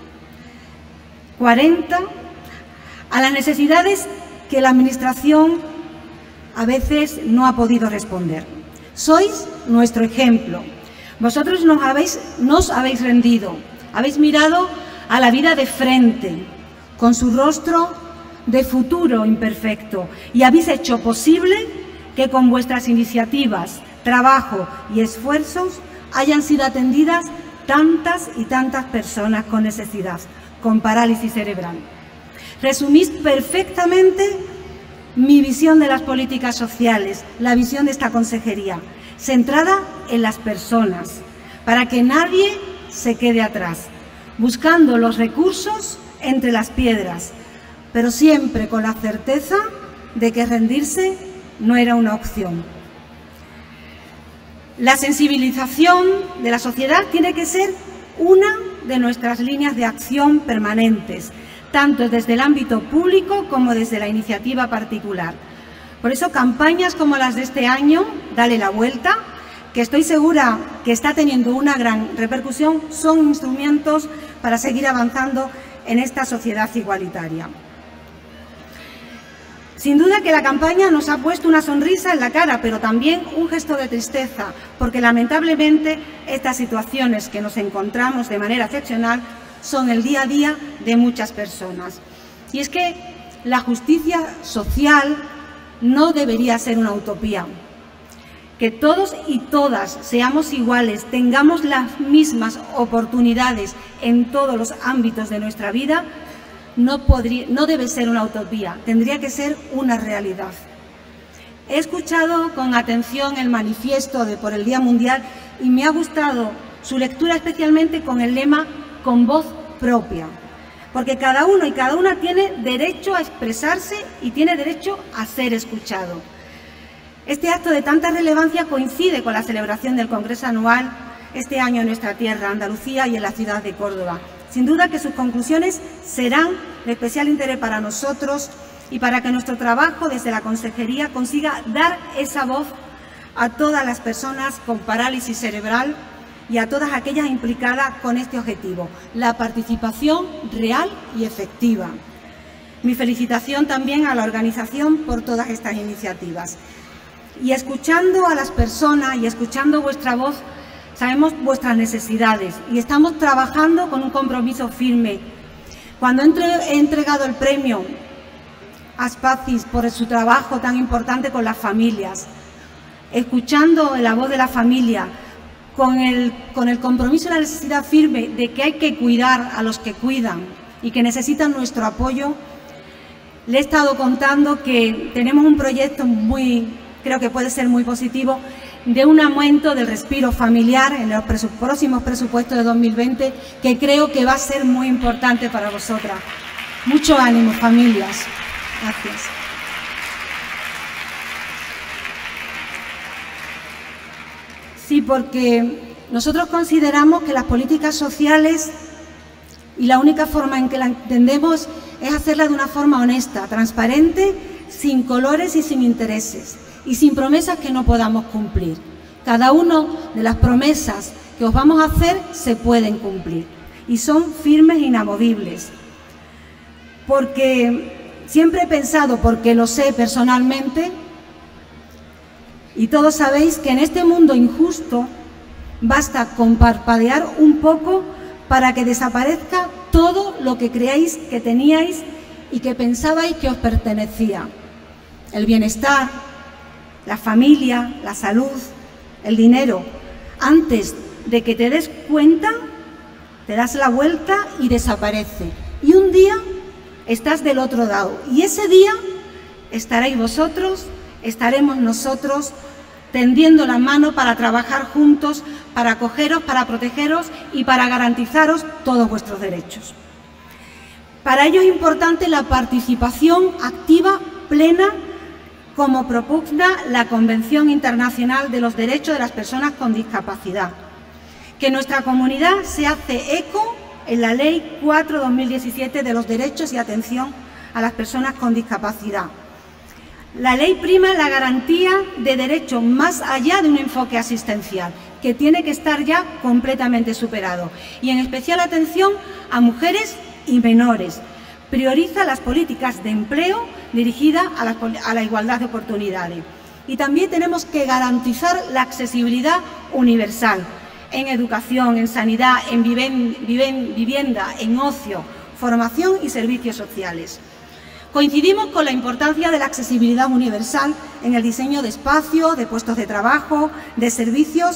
Speaker 14: 40, a las necesidades que la Administración a veces no ha podido responder. Sois nuestro ejemplo. Vosotros nos habéis rendido, habéis mirado a la vida de frente, con su rostro de futuro imperfecto, y habéis hecho posible que con vuestras iniciativas, trabajo y esfuerzos hayan sido atendidas tantas y tantas personas con necesidad, con parálisis cerebral. Resumís perfectamente mi visión de las políticas sociales, la visión de esta consejería, centrada en las personas, para que nadie se quede atrás, buscando los recursos entre las piedras, pero siempre con la certeza de que rendirse no era una opción. La sensibilización de la sociedad tiene que ser una de nuestras líneas de acción permanentes, tanto desde el ámbito público como desde la iniciativa particular. Por eso, campañas como las de este año, Dale la Vuelta, que estoy segura que está teniendo una gran repercusión, son instrumentos para seguir avanzando en esta sociedad igualitaria. Sin duda que la campaña nos ha puesto una sonrisa en la cara, pero también un gesto de tristeza, porque lamentablemente estas situaciones que nos encontramos de manera excepcional son el día a día de muchas personas. Y es que la justicia social no debería ser una utopía. Que todos y todas seamos iguales, tengamos las mismas oportunidades en todos los ámbitos de nuestra vida, no debe ser una utopía, tendría que ser una realidad. He escuchado con atención el manifiesto por el Día Mundial y me ha gustado su lectura, especialmente con el lema "con voz propia", porque cada uno y cada una tiene derecho a expresarse y tiene derecho a ser escuchado. Este acto de tanta relevancia coincide con la celebración del Congreso Anual este año en nuestra tierra, Andalucía, y en la ciudad de Córdoba. Sin duda que sus conclusiones serán de especial interés para nosotros y para que nuestro trabajo desde la Consejería consiga dar esa voz a todas las personas con parálisis cerebral y a todas aquellas implicadas con este objetivo, la participación real y efectiva. Mi felicitación también a la organización por todas estas iniciativas. Y escuchando a las personas y escuchando vuestra voz, sabemos vuestras necesidades y estamos trabajando con un compromiso firme. Cuando he entregado el premio a Aspacis por su trabajo tan importante con las familias, escuchando la voz de la familia, con el compromiso y la necesidad firme de que hay que cuidar a los que cuidan y que necesitan nuestro apoyo, le he estado contando que tenemos un proyecto creo que puede ser muy positivo, de un aumento del respiro familiar en los próximos presupuestos de 2020, que creo que va a ser muy importante para vosotras. Mucho ánimo, familias. Gracias. Sí, porque nosotros consideramos que las políticas sociales, y la única forma en que la entendemos es hacerla de una forma honesta, transparente, sin colores y sin intereses, y sin promesas que no podamos cumplir. Cada una de las promesas que os vamos a hacer se pueden cumplir y son firmes e inamovibles. Porque siempre he pensado, porque lo sé personalmente, y todos sabéis que en este mundo injusto basta con parpadear un poco para que desaparezca todo lo que creáis que teníais y que pensabais que os pertenecía. El bienestar, la familia, la salud, el dinero. Antes de que te des cuenta, te das la vuelta y desaparece. Y un día estás del otro lado. Y ese día estaréis vosotros, estaremos nosotros, tendiendo la mano para trabajar juntos, para acogeros, para protegeros y para garantizaros todos vuestros derechos. Para ello es importante la participación activa, plena, como propugna la Convención Internacional de los Derechos de las Personas con Discapacidad, que nuestra comunidad se hace eco en la Ley 4/2017 de los Derechos y Atención a las Personas con Discapacidad. La ley prima la garantía de derechos más allá de un enfoque asistencial, que tiene que estar ya completamente superado, y en especial atención a mujeres y menores. Prioriza las políticas de empleo dirigidas a la igualdad de oportunidades. Y también tenemos que garantizar la accesibilidad universal en educación, en sanidad, en vivienda, en ocio, formación y servicios sociales. Coincidimos con la importancia de la accesibilidad universal en el diseño de espacios, de puestos de trabajo, de servicios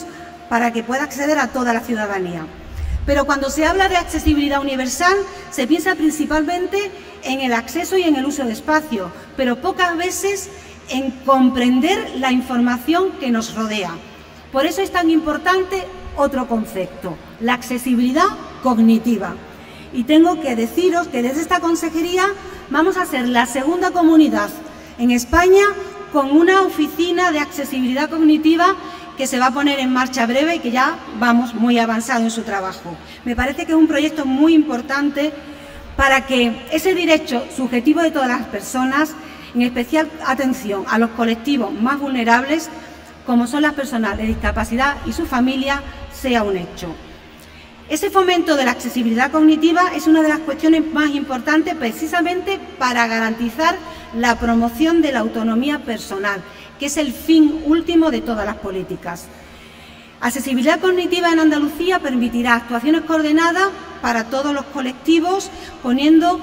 Speaker 14: para que pueda acceder a toda la ciudadanía. Pero cuando se habla de accesibilidad universal, se piensa principalmente en el acceso y en el uso de espacio, pero pocas veces en comprender la información que nos rodea. Por eso es tan importante otro concepto, la accesibilidad cognitiva. Y tengo que deciros que desde esta consejería vamos a ser la segunda comunidad en España con una oficina de accesibilidad cognitiva que se va a poner en marcha breve y que ya vamos muy avanzado en su trabajo. Me parece que es un proyecto muy importante para que ese derecho subjetivo de todas las personas, en especial atención a los colectivos más vulnerables, como son las personas de discapacidad y su familia, sea un hecho. Ese fomento de la accesibilidad cognitiva es una de las cuestiones más importantes precisamente para garantizar la promoción de la autonomía personal, que es el fin último de todas las políticas. Accesibilidad cognitiva en Andalucía permitirá actuaciones coordinadas para todos los colectivos, poniendo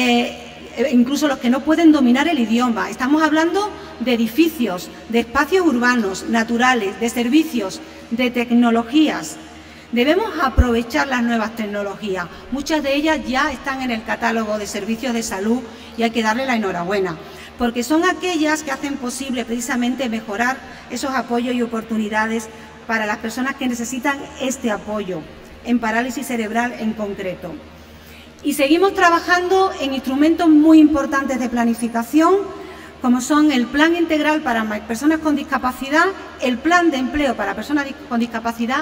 Speaker 14: incluso los que no pueden dominar el idioma. Estamos hablando de edificios, de espacios urbanos, naturales, de servicios, de tecnologías. Debemos aprovechar las nuevas tecnologías. Muchas de ellas ya están en el catálogo de servicios de salud y hay que darle la enhorabuena, porque son aquellas que hacen posible precisamente mejorar esos apoyos y oportunidades para las personas que necesitan este apoyo, en parálisis cerebral en concreto. Y seguimos trabajando en instrumentos muy importantes de planificación, como son el Plan Integral para Personas con Discapacidad, el Plan de Empleo para Personas con Discapacidad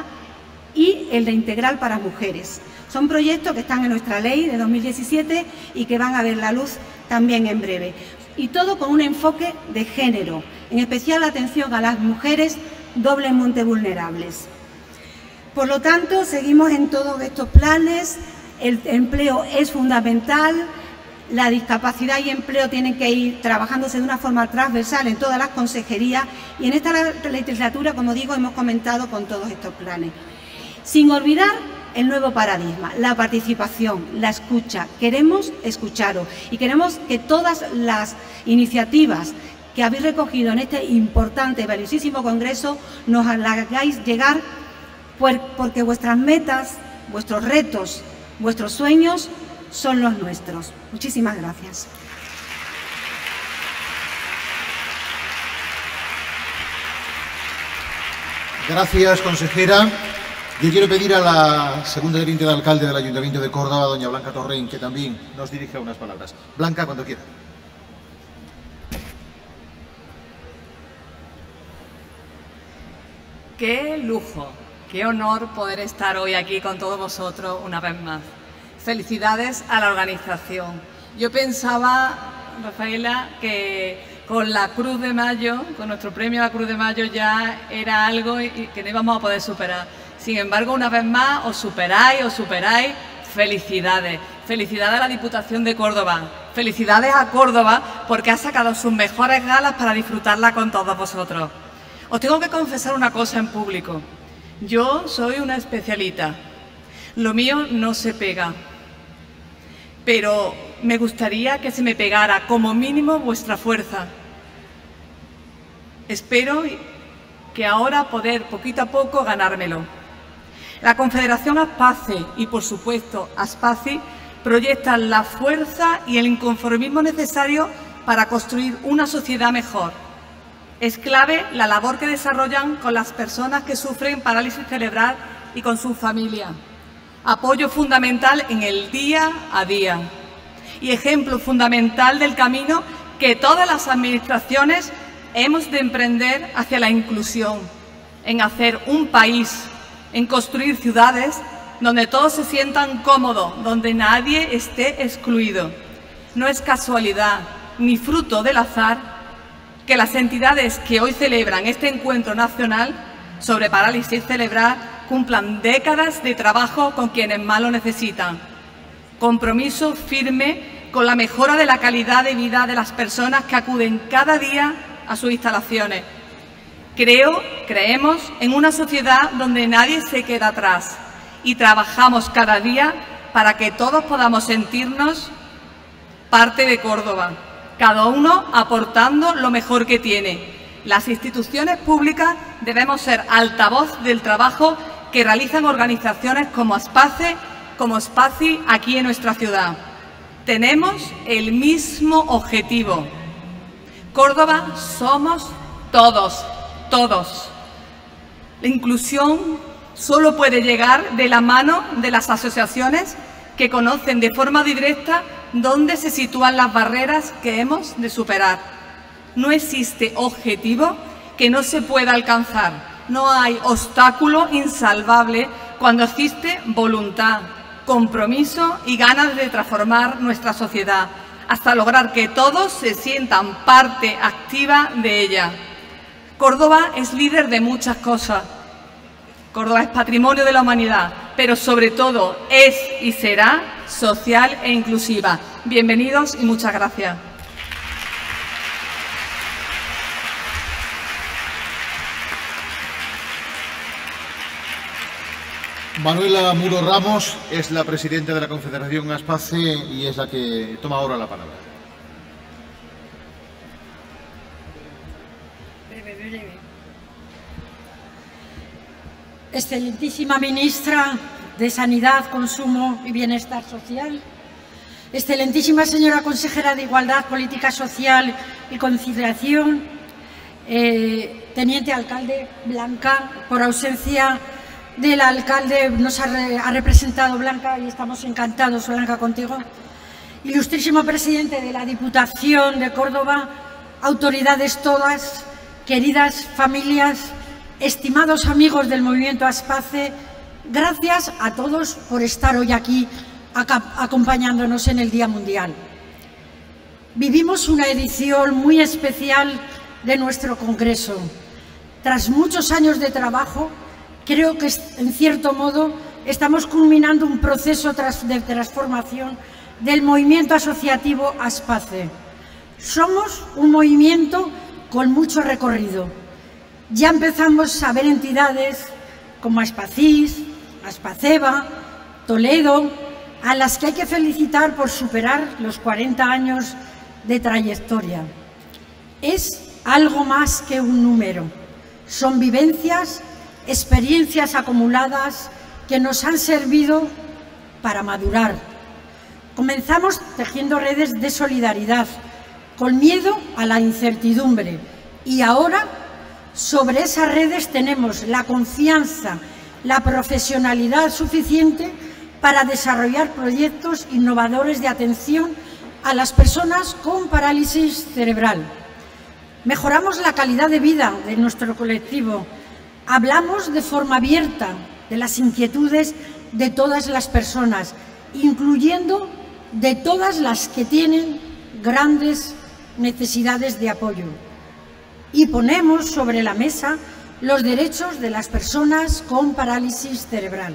Speaker 14: y el de Integral para Mujeres. Son proyectos que están en nuestra ley de 2017 y que van a ver la luz también en breve. Y todo con un enfoque de género, en especial la atención a las mujeres doblemente vulnerables. Por lo tanto, seguimos en todos estos planes. El empleo es fundamental, la discapacidad y empleo tienen que ir trabajándose de una forma transversal en todas las consejerías y en esta legislatura, como digo, hemos comentado con todos estos planes. Sin olvidar el nuevo paradigma, la participación, la escucha. Queremos escucharos y queremos que todas las iniciativas que habéis recogido en este importante y valiosísimo congreso nos las hagáis llegar, porque vuestras metas, vuestros retos, vuestros sueños son los nuestros. Muchísimas gracias.
Speaker 1: Gracias, consejera. Yo quiero pedir a la segunda teniente de alcalde del Ayuntamiento de Córdoba, doña Blanca Torrent, que también nos dirija unas palabras. Blanca, cuando quiera.
Speaker 15: Qué lujo, qué honor poder estar hoy aquí con todos vosotros una vez más. Felicidades a la organización. Yo pensaba, Rafaela, que con la Cruz de Mayo, con nuestro premio a la Cruz de Mayo, ya era algo que no íbamos a poder superar. Sin embargo, una vez más, os superáis. Felicidades. Felicidades a la Diputación de Córdoba. Felicidades a Córdoba porque ha sacado sus mejores galas para disfrutarla con todos vosotros. Os tengo que confesar una cosa en público. Yo soy una especialita. Lo mío no se pega. Pero me gustaría que se me pegara como mínimo vuestra fuerza. Espero que ahora poder poquito a poco ganármelo. La Confederación Aspace y, por supuesto, Aspaci proyectan la fuerza y el inconformismo necesario para construir una sociedad mejor. Es clave la labor que desarrollan con las personas que sufren parálisis cerebral y con sus familias. Apoyo fundamental en el día a día y ejemplo fundamental del camino que todas las administraciones hemos de emprender hacia la inclusión, en hacer un país, en construir ciudades donde todos se sientan cómodos, donde nadie esté excluido. No es casualidad ni fruto del azar que las entidades que hoy celebran este encuentro nacional sobre parálisis cerebral cumplan décadas de trabajo con quienes más lo necesitan. Compromiso firme con la mejora de la calidad de vida de las personas que acuden cada día a sus instalaciones. Creemos en una sociedad donde nadie se queda atrás y trabajamos cada día para que todos podamos sentirnos parte de Córdoba, cada uno aportando lo mejor que tiene. Las instituciones públicas debemos ser altavoz del trabajo que realizan organizaciones como Aspace, como Spaci aquí en nuestra ciudad. Tenemos el mismo objetivo. Córdoba somos todos, todos. La inclusión solo puede llegar de la mano de las asociaciones que conocen de forma directa dónde se sitúan las barreras que hemos de superar. No existe objetivo que no se pueda alcanzar. No hay obstáculo insalvable cuando existe voluntad, compromiso y ganas de transformar nuestra sociedad, hasta lograr que todos se sientan parte activa de ella. Córdoba es líder de muchas cosas. Córdoba es patrimonio de la humanidad, pero sobre todo es y será social e inclusiva. Bienvenidos y muchas gracias.
Speaker 1: Manuela Muro Ramos es la presidenta de la Confederación Aspace y es la que toma ahora la palabra.
Speaker 7: Breve. Excelentísima ministra de Sanidad, Consumo y Bienestar Social, excelentísima señora consejera de Igualdad, Política Social y Conciliación, teniente alcalde Blanca, por ausencia del alcalde nos ha representado Blanca y estamos encantados, Blanca, contigo. Ilustrísimo presidente de la Diputación de Córdoba, autoridades todas, queridas familias, estimados amigos del movimiento Aspace, gracias a todos por estar hoy aquí acompañándonos en el Día Mundial. Vivimos una edición muy especial de nuestro Congreso. Tras muchos años de trabajo, creo que, en cierto modo, estamos culminando un proceso de transformación del movimiento asociativo Aspace. Somos un movimiento con mucho recorrido. Ya empezamos a ver entidades como Aspacís, Aspaceba, Toledo, a las que hay que felicitar por superar los 40 años de trayectoria. Es algo más que un número. Son vivencias, experiencias acumuladas que nos han servido para madurar. Comenzamos tejiendo redes de solidaridad, con miedo a la incertidumbre, y ahora sobre esas redes tenemos la confianza, la profesionalidad suficiente para desarrollar proyectos innovadores de atención a las personas con parálisis cerebral. Mejoramos la calidad de vida de nuestro colectivo. Hablamos de forma abierta de las inquietudes de todas las personas, incluyendo de todas las que tienen grandes necesidades de apoyo. Y ponemos sobre la mesa los derechos de las personas con parálisis cerebral.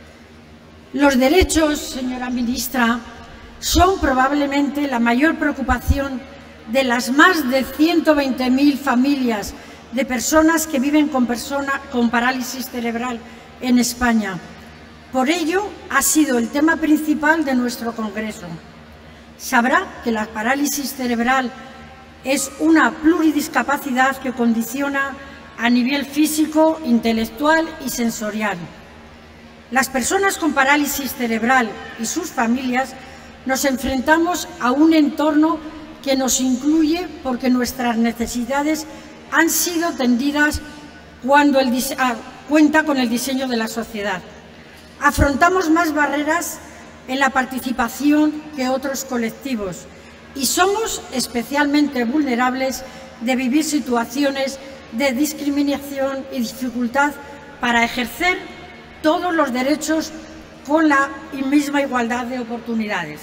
Speaker 7: Los derechos, señora ministra, son probablemente la mayor preocupación de las más de 120.000 familias de personas que viven con parálisis cerebral en España. Por ello, ha sido el tema principal de nuestro Congreso. Sabrá que la parálisis cerebral es una pluridiscapacidad que condiciona a nivel físico, intelectual y sensorial. Las personas con parálisis cerebral y sus familias nos enfrentamos a un entorno que nos incluye porque nuestras necesidades han sido atendidas cuando cuenta con el diseño de la sociedad. Afrontamos más barreras en la participación que otros colectivos y somos especialmente vulnerables de vivir situaciones de discriminación y dificultad para ejercer todos los derechos con la misma igualdad de oportunidades.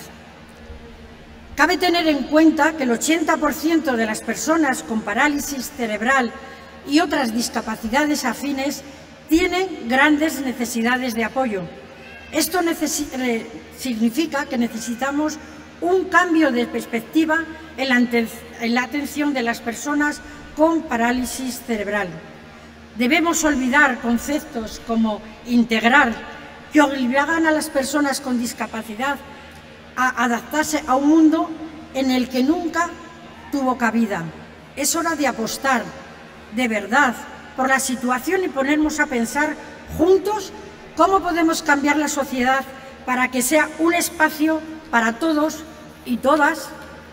Speaker 7: Cabe tener en cuenta que el 80% de las personas con parálisis cerebral y otras discapacidades afines tienen grandes necesidades de apoyo. Esto significa que necesitamos un cambio de perspectiva en la atención de las personas con parálisis cerebral. Debemos olvidar conceptos como integrar, que obligan a las personas con discapacidad a adaptarse a un mundo en el que nunca tuvo cabida. Es hora de apostar de verdad por la situación y ponernos a pensar juntos cómo podemos cambiar la sociedad para que sea un espacio para todos y todas,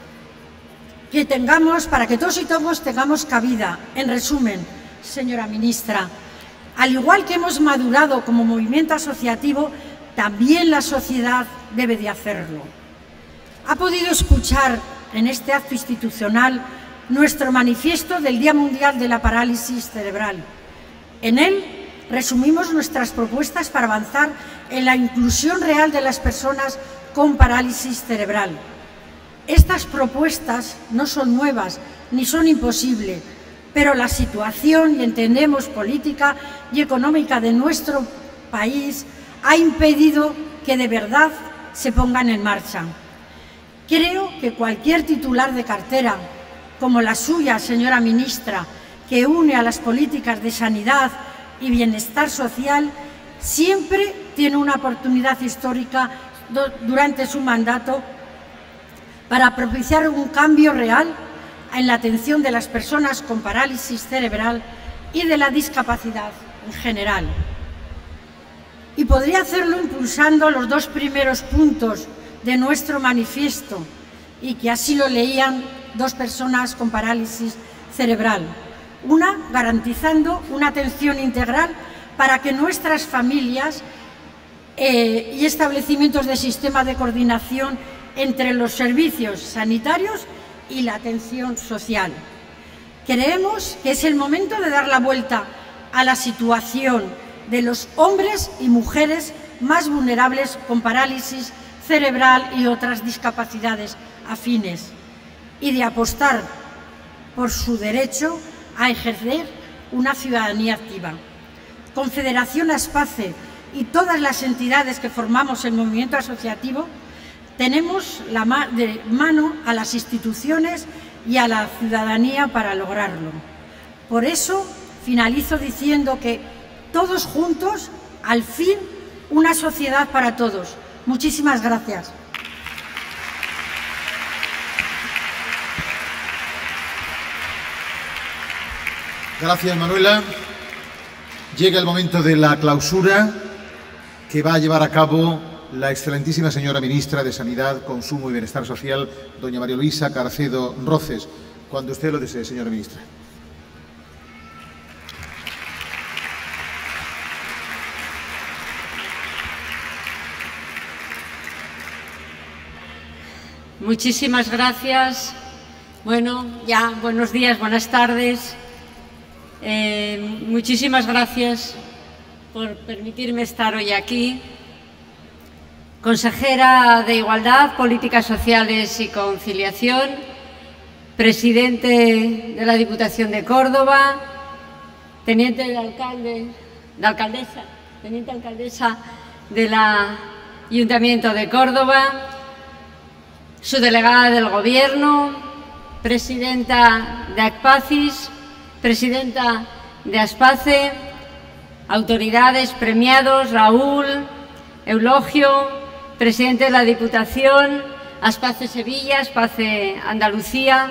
Speaker 7: para que todos y todos tengamos cabida. En resumen, señora ministra, al igual que hemos madurado como movimiento asociativo, también la sociedad debe de hacerlo. Ha podido escuchar en este acto institucional nuestro manifiesto del Día Mundial de la Parálisis Cerebral. En él resumimos nuestras propuestas para avanzar en la inclusión real de las personas con parálisis cerebral. Estas propuestas no son nuevas ni son imposibles, pero la situación, y entendemos política y económica de nuestro país, ha impedido que de verdad se pongan en marcha. Creo que cualquier titular de cartera, como la suya, señora ministra, que une a las políticas de sanidad y bienestar social, siempre tiene una oportunidad histórica durante su mandato para propiciar un cambio real en la atención de las personas con parálisis cerebral y de la discapacidad en general. Y podría hacerlo impulsando los dos primeros puntos de nuestro manifiesto, y que así lo leían dos personas con parálisis cerebral. Una, garantizando una atención integral para que nuestras familias y establecimientos de sistema de coordinación entre los servicios sanitarios y la atención social. Creemos que es el momento de dar la vuelta a la situación de los hombres y mujeres más vulnerables con parálisis cerebral y otras discapacidades afines, y de apostar por su derecho a ejercer una ciudadanía activa. Confederación Aspace y todas las entidades que formamos el movimiento asociativo tenemos de mano a las instituciones y a la ciudadanía para lograrlo. Por eso finalizo diciendo que todos juntos, al fin, una sociedad para todos. Muchísimas gracias.
Speaker 1: Gracias, Manuela. Llega el momento de la clausura que va a llevar a cabo la excelentísima señora ministra de Sanidad, Consumo y Bienestar Social, doña María Luisa Carcedo Roces. Cuando usted lo desee, señora ministra.
Speaker 16: Muchísimas gracias. Bueno, ya buenos días, buenas tardes. Muchísimas gracias por permitirme estar hoy aquí. Consejera de Igualdad, Políticas Sociales y Conciliación, presidente de la Diputación de Córdoba, teniente alcaldesa del Ayuntamiento de Córdoba, subdelegada del Gobierno, presidenta de ACPACIS, presidenta de Aspace, autoridades, premiados, Raúl, Eulogio, presidente de la Diputación, Aspace Sevilla, Aspace Andalucía,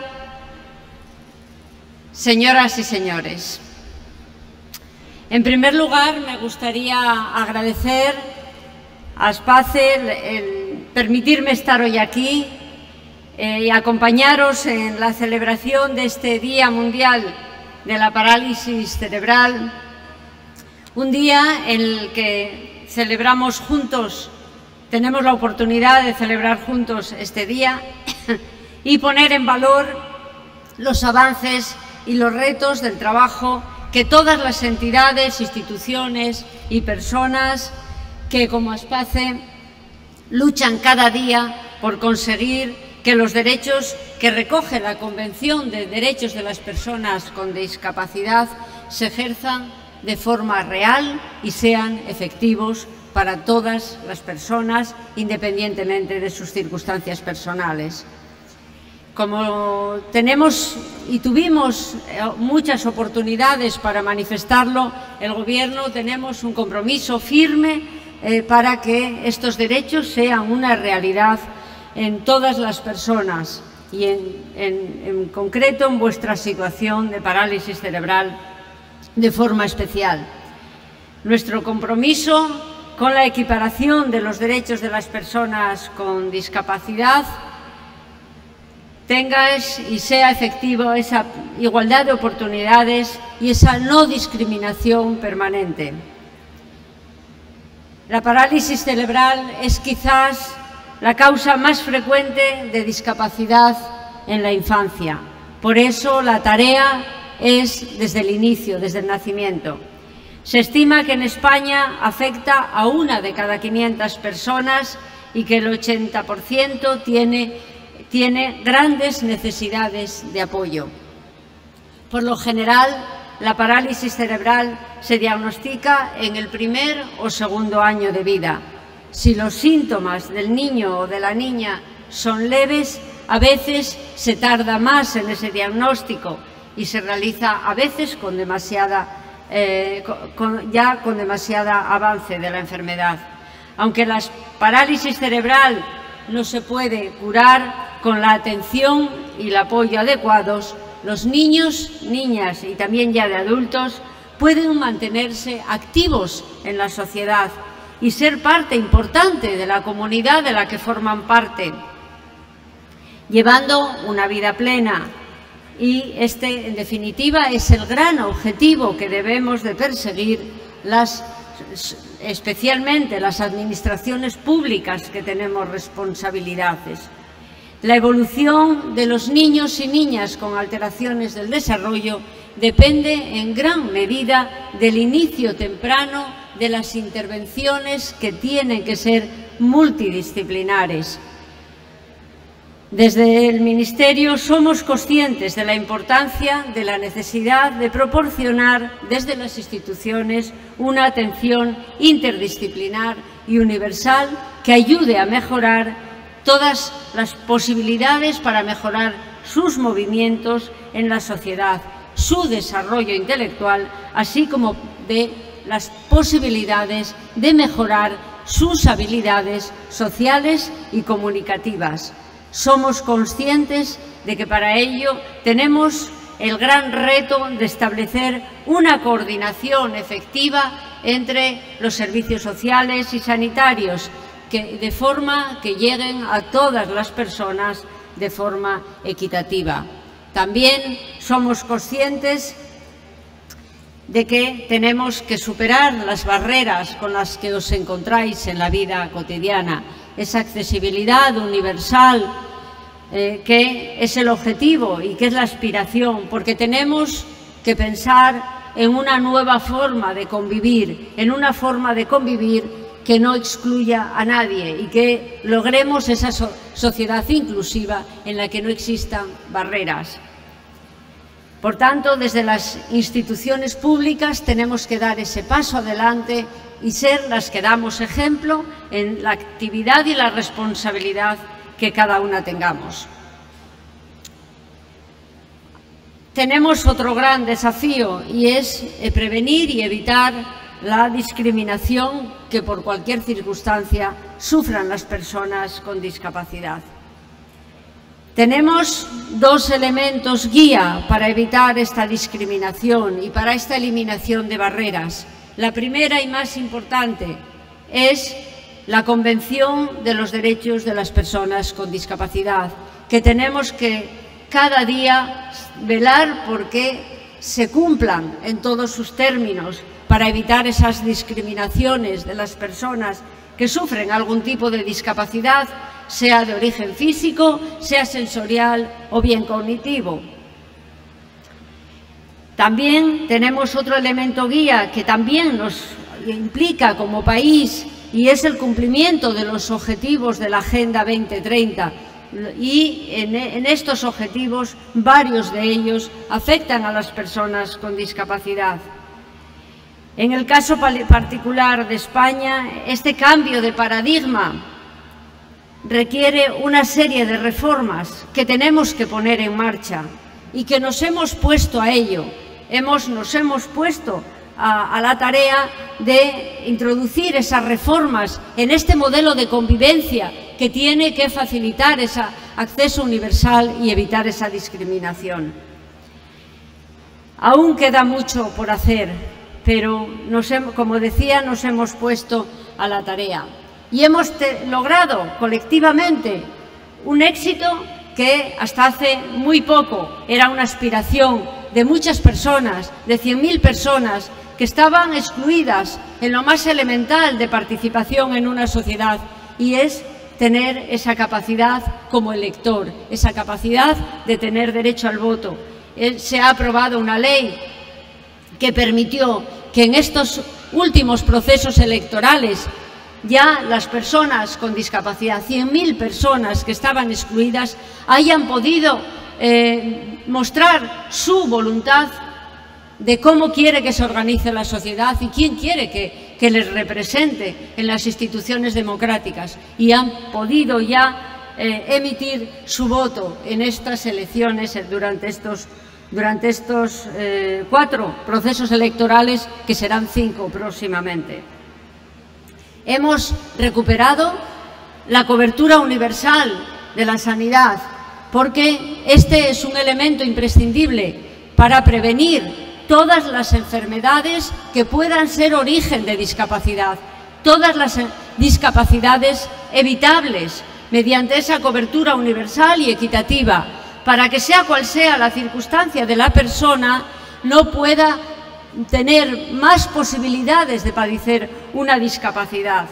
Speaker 16: señoras y señores. En primer lugar, me gustaría agradecer a Aspace el permitirme estar hoy aquí y acompañaros en la celebración de este Día Mundial de la Parálisis Cerebral, un día en el que celebramos juntos, tenemos la oportunidad de celebrar juntos este día y poner en valor los avances y los retos del trabajo que todas las entidades, instituciones y personas que como Aspace luchan cada día por conseguir que los derechos que recoge la Convención de Derechos de las Personas con Discapacidad se ejerzan de forma real y sean efectivos para todas las personas, independientemente de sus circunstancias personales. Como tenemos y tuvimos muchas oportunidades para manifestarlo, el Gobierno tenemos un compromiso firme para que estos derechos sean una realidad en todas las personas, y en concreto en vuestra situación de parálisis cerebral de forma especial. Nuestro compromiso con la equiparación de los derechos de las personas con discapacidad tenga y sea efectivo esa igualdad de oportunidades y esa no discriminación permanente. La parálisis cerebral es quizás la causa más frecuente de discapacidad en la infancia. Por eso la tarea es desde el inicio, desde el nacimiento. Se estima que en España afecta a 1 de cada 500 personas y que el 80% tiene grandes necesidades de apoyo. Por lo general, la parálisis cerebral se diagnostica en el primer o segundo año de vida. Si los síntomas del niño o de la niña son leves, a veces se tarda más en ese diagnóstico y se realiza a veces con demasiado avance de la enfermedad. Aunque la parálisis cerebral no se puede curar con la atención y el apoyo adecuados, los niños, niñas y también ya de adultos pueden mantenerse activos en la sociedad y ser parte importante de la comunidad de la que forman parte, llevando una vida plena. Y este, en definitiva, es el gran objetivo que debemos de perseguir especialmente las administraciones públicas que tenemos responsabilidades. La evolución de los niños y niñas con alteraciones del desarrollo depende en gran medida del inicio temprano de las intervenciones que tienen que ser multidisciplinares. Desde el Ministerio somos conscientes de la importancia de la necesidad de proporcionar desde las instituciones una atención interdisciplinar y universal que ayude a mejorar todas las posibilidades para mejorar sus movimientos en la sociedad, su desarrollo intelectual, así como de las posibilidades de mejorar sus habilidades sociales y comunicativas. Somos conscientes de que para ello tenemos el gran reto de establecer una coordinación efectiva entre los servicios sociales y sanitarios, de forma que lleguen a todas las personas de forma equitativa. También somos conscientes de que tenemos que superar las barreras con las que os encontráis en la vida cotidiana, esa accesibilidad universal que es el objetivo y que es la aspiración, porque tenemos que pensar en una nueva forma de convivir, en una forma de convivir que no excluya a nadie y que logremos esa sociedad inclusiva en la que no existan barreras. Por tanto, desde las instituciones públicas tenemos que dar ese paso adelante y ser las que damos ejemplo en la actividad y la responsabilidad que cada una tengamos. Tenemos otro gran desafío y es prevenir y evitar la discriminación que por cualquier circunstancia sufran las personas con discapacidad. Tenemos 2 elementos guía para evitar esta discriminación y para esta eliminación de barreras. La primera y más importante es la Convención de los Derechos de las Personas con Discapacidad, que tenemos que cada día velar porque se cumplan en todos sus términos para evitar esas discriminaciones de las personas que sufren algún tipo de discapacidad, sea de origen físico, sea sensorial o bien cognitivo. También tenemos otro elemento guía que también nos implica como país y es el cumplimiento de los objetivos de la Agenda 2030. Y en estos objetivos, varios de ellos afectan a las personas con discapacidad. En el caso particular de España, este cambio de paradigma requiere una serie de reformas que tenemos que poner en marcha y que nos hemos puesto a ello. Nos hemos puesto a la tarea de introducir esas reformas en este modelo de convivencia que tiene que facilitar ese acceso universal y evitar esa discriminación. Aún queda mucho por hacer, pero como decía, nos hemos puesto a la tarea y hemos logrado colectivamente un éxito que hasta hace muy poco era una aspiración de muchas personas, de 100.000 personas que estaban excluidas en lo más elemental de participación en una sociedad, y es tener esa capacidad como elector, esa capacidad de tener derecho al voto. Se ha aprobado una ley que permitió que en estos últimos procesos electorales ya las personas con discapacidad, 100.000 personas que estaban excluidas, hayan podido mostrar su voluntad de cómo quiere que se organice la sociedad y quién quiere que les represente en las instituciones democráticas, y han podido ya emitir su voto en estas elecciones durante estos 4 procesos electorales, que serán 5 próximamente. Hemos recuperado la cobertura universal de la sanidad, porque este es un elemento imprescindible para prevenir todas las enfermedades que puedan ser origen de discapacidad, todas las discapacidades evitables mediante esa cobertura universal y equitativa, para que sea cual sea la circunstancia de la persona, no pueda tener más posibilidades de padecer una discapacidad.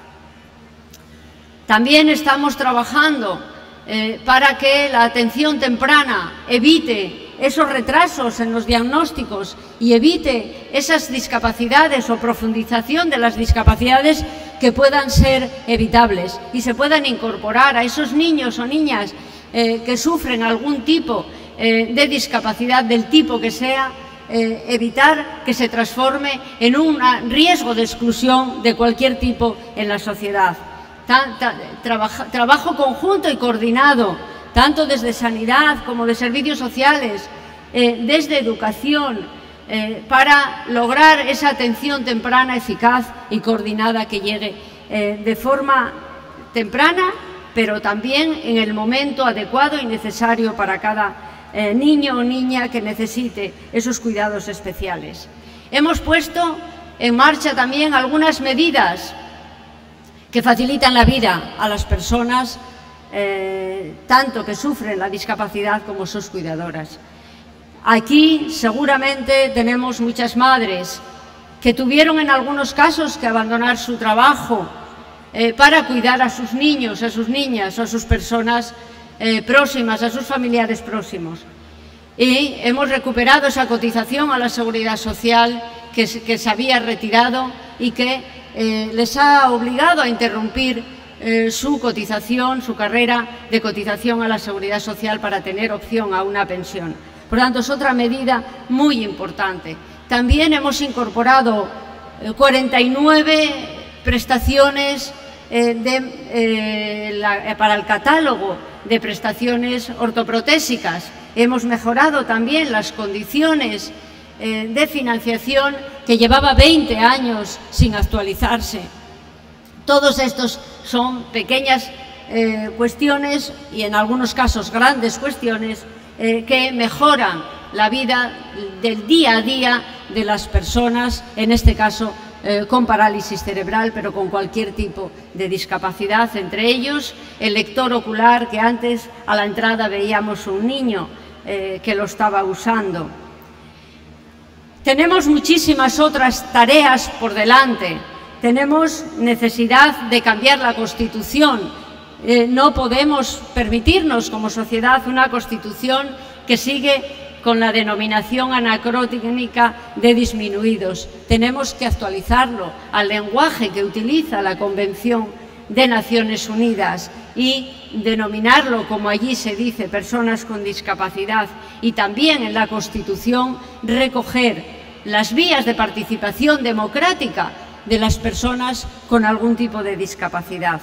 Speaker 16: También estamos trabajando para que la atención temprana evite esos retrasos en los diagnósticos y evite esas discapacidades o profundización de las discapacidades que puedan ser evitables y se puedan incorporar a esos niños o niñas que sufren algún tipo de discapacidad, del tipo que sea, evitar que se transforme en un riesgo de exclusión de cualquier tipo en la sociedad. Trabajo conjunto y coordinado, tanto desde sanidad como de servicios sociales, desde educación, para lograr esa atención temprana, eficaz y coordinada, que llegue de forma temprana, pero también en el momento adecuado y necesario para cada niño o niña que necesite esos cuidados especiales. Hemos puesto en marcha también algunas medidas que facilitan la vida a las personas, tanto que sufren la discapacidad como sus cuidadoras. Aquí seguramente tenemos muchas madres que tuvieron en algunos casos que abandonar su trabajo para cuidar a sus niños, a sus niñas o a sus personas próximas, a sus familiares próximos. Y hemos recuperado esa cotización a la Seguridad Social que se había retirado y que les ha obligado a interrumpir su cotización, su carrera de cotización a la Seguridad Social para tener opción a una pensión. Por tanto, es otra medida muy importante. También hemos incorporado 49 prestaciones para el catálogo de prestaciones ortoprotésicas. Hemos mejorado también las condiciones de financiación, que llevaba 20 años sin actualizarse. Todos estos son pequeñas cuestiones y en algunos casos grandes cuestiones que mejoran la vida del día a día de las personas, en este caso con parálisis cerebral, pero con cualquier tipo de discapacidad, entre ellos el lector ocular, que antes a la entrada veíamos un niño que lo estaba usando. Tenemos muchísimas otras tareas por delante. Tenemos necesidad de cambiar la Constitución. No podemos permitirnos como sociedad una Constitución que sigue con la denominación anacrónica de disminuidos. Tenemos que actualizarlo al lenguaje que utiliza la Convención de Naciones Unidas y denominarlo, como allí se dice, personas con discapacidad, y también en la Constitución recoger las vías de participación democrática de las personas con algún tipo de discapacidad.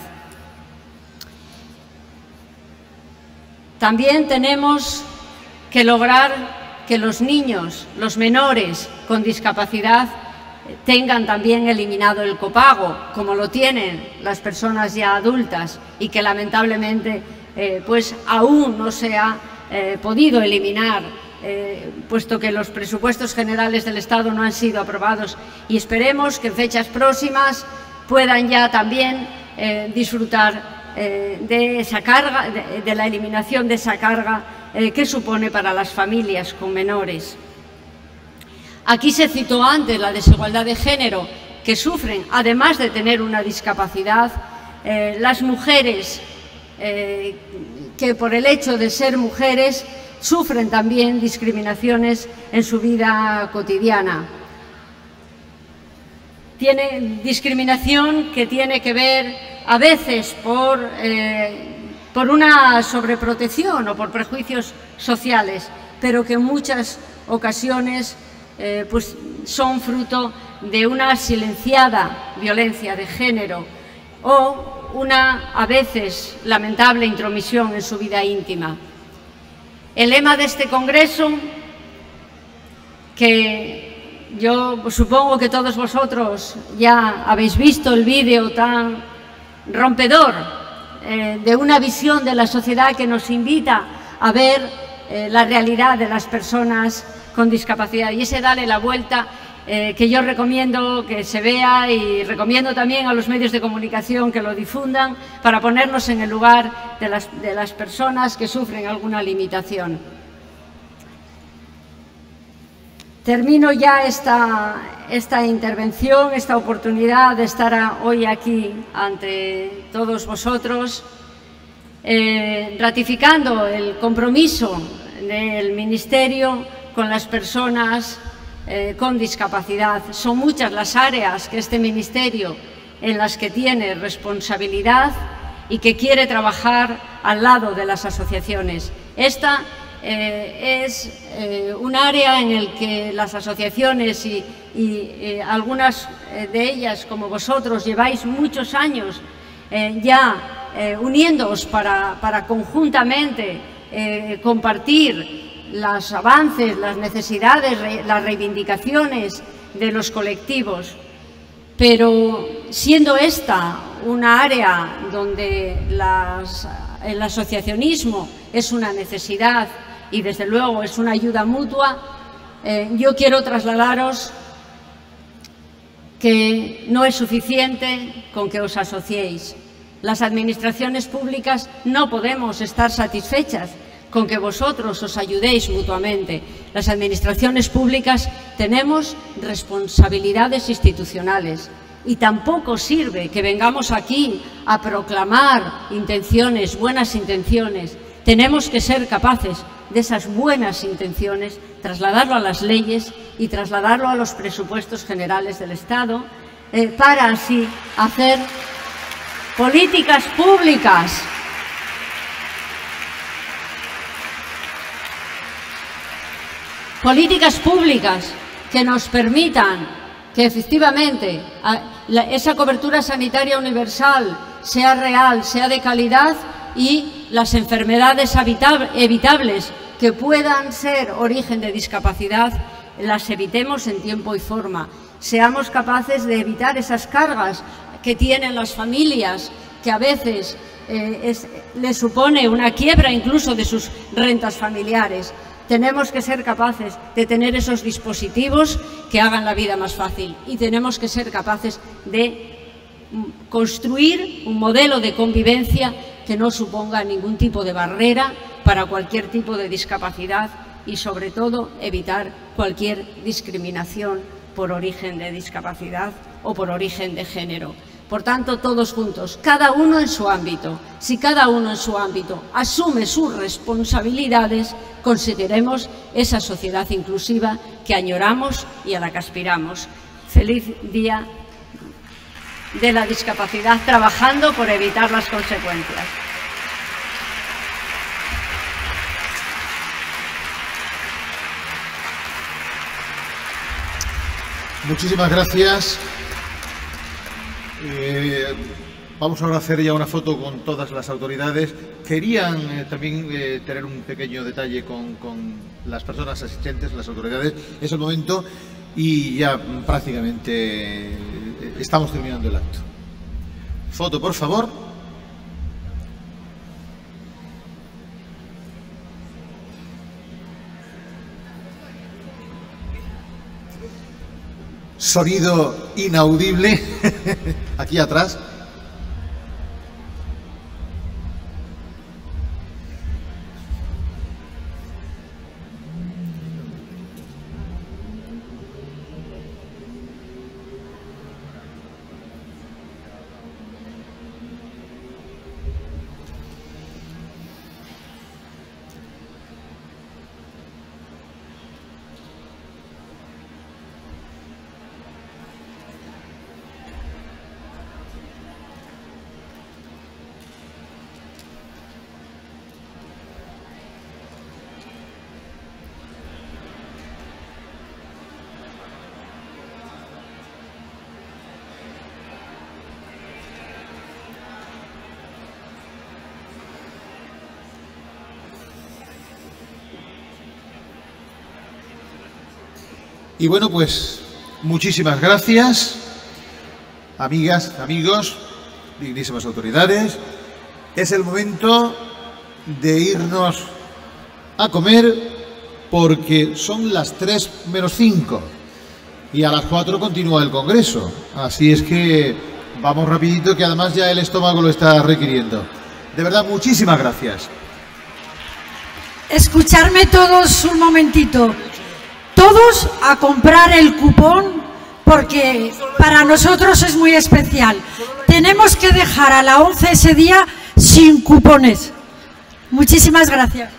Speaker 16: También tenemos que lograr que los niños, los menores con discapacidad, tengan también eliminado el copago, como lo tienen las personas ya adultas y que lamentablemente pues aún no se ha podido eliminar, puesto que los presupuestos generales del Estado no han sido aprobados, y esperemos que en fechas próximas puedan ya también disfrutar de esa carga, de la eliminación de esa carga que supone para las familias con menores. Aquí se citó antes la desigualdad de género que sufren, además de tener una discapacidad, las mujeres que por el hecho de ser mujeres sufren también discriminaciones en su vida cotidiana. Tiene discriminación que tiene que ver a veces por una sobreprotección o por prejuicios sociales, pero que en muchas ocasiones pues son fruto de una silenciada violencia de género o una, a veces, lamentable intromisión en su vida íntima. El lema de este congreso, que yo supongo que todos vosotros ya habéis visto el vídeo tan rompedor de una visión de la sociedad que nos invita a ver la realidad de las personas con discapacidad, y ese Dale la Vuelta que yo recomiendo que se vea, y recomiendo también a los medios de comunicación que lo difundan para ponernos en el lugar de las personas que sufren alguna limitación. Termino ya esta intervención, esta oportunidad de estar hoy aquí ante todos vosotros, ratificando el compromiso del Ministerio con las personas con discapacidad. Son muchas las áreas que este Ministerio en las que tiene responsabilidad y que quiere trabajar al lado de las asociaciones. Esta es un área en el que las asociaciones y algunas de ellas, como vosotros, lleváis muchos años ya uniéndoos para conjuntamente compartir los avances, las necesidades, las reivindicaciones de los colectivos. Pero siendo esta una área donde el asociacionismo es una necesidad y desde luego es una ayuda mutua, yo quiero trasladaros que no es suficiente con que os asociéis. Las administraciones públicas no podemos estar satisfechas con que vosotros os ayudéis mutuamente. Las administraciones públicas tenemos responsabilidades institucionales y tampoco sirve que vengamos aquí a proclamar intenciones, buenas intenciones. Tenemos que ser capaces de esas buenas intenciones, trasladarlo a las leyes y trasladarlo a los presupuestos generales del Estado, para así hacer políticas públicas que nos permitan que efectivamente esa cobertura sanitaria universal sea real, sea de calidad, y las enfermedades evitables que puedan ser origen de discapacidad las evitemos en tiempo y forma. Seamos capaces de evitar esas cargas que tienen las familias, que a veces les supone una quiebra incluso de sus rentas familiares. Tenemos que ser capaces de tener esos dispositivos que hagan la vida más fácil, y tenemos que ser capaces de construir un modelo de convivencia que no suponga ningún tipo de barrera para cualquier tipo de discapacidad, y sobre todo evitar cualquier discriminación por origen de discapacidad o por origen de género. Por tanto, todos juntos, cada uno en su ámbito. Si cada uno en su ámbito asume sus responsabilidades, conseguiremos esa sociedad inclusiva que añoramos y a la que aspiramos. Feliz Día de la Discapacidad, trabajando por evitar las consecuencias.
Speaker 1: Muchísimas gracias. Vamos ahora a hacer ya una foto con todas las autoridades. Querían también tener un pequeño detalle con las personas asistentes, las autoridades. Es el momento. y ya prácticamente estamos terminando el acto. Foto, por favor. Sonido inaudible aquí atrás. Y bueno, pues muchísimas gracias, amigas, amigos, dignísimas autoridades. Es el momento de irnos a comer porque son las 3 menos 5 y a las 4 continúa el Congreso. Así es que vamos rapidito, que además ya el estómago lo está requiriendo. De verdad, muchísimas gracias.
Speaker 7: Escucharme todos un momentito. Todos a comprar el cupón porque para nosotros es muy especial. Tenemos que dejar a la 11 ese día sin cupones. Muchísimas gracias.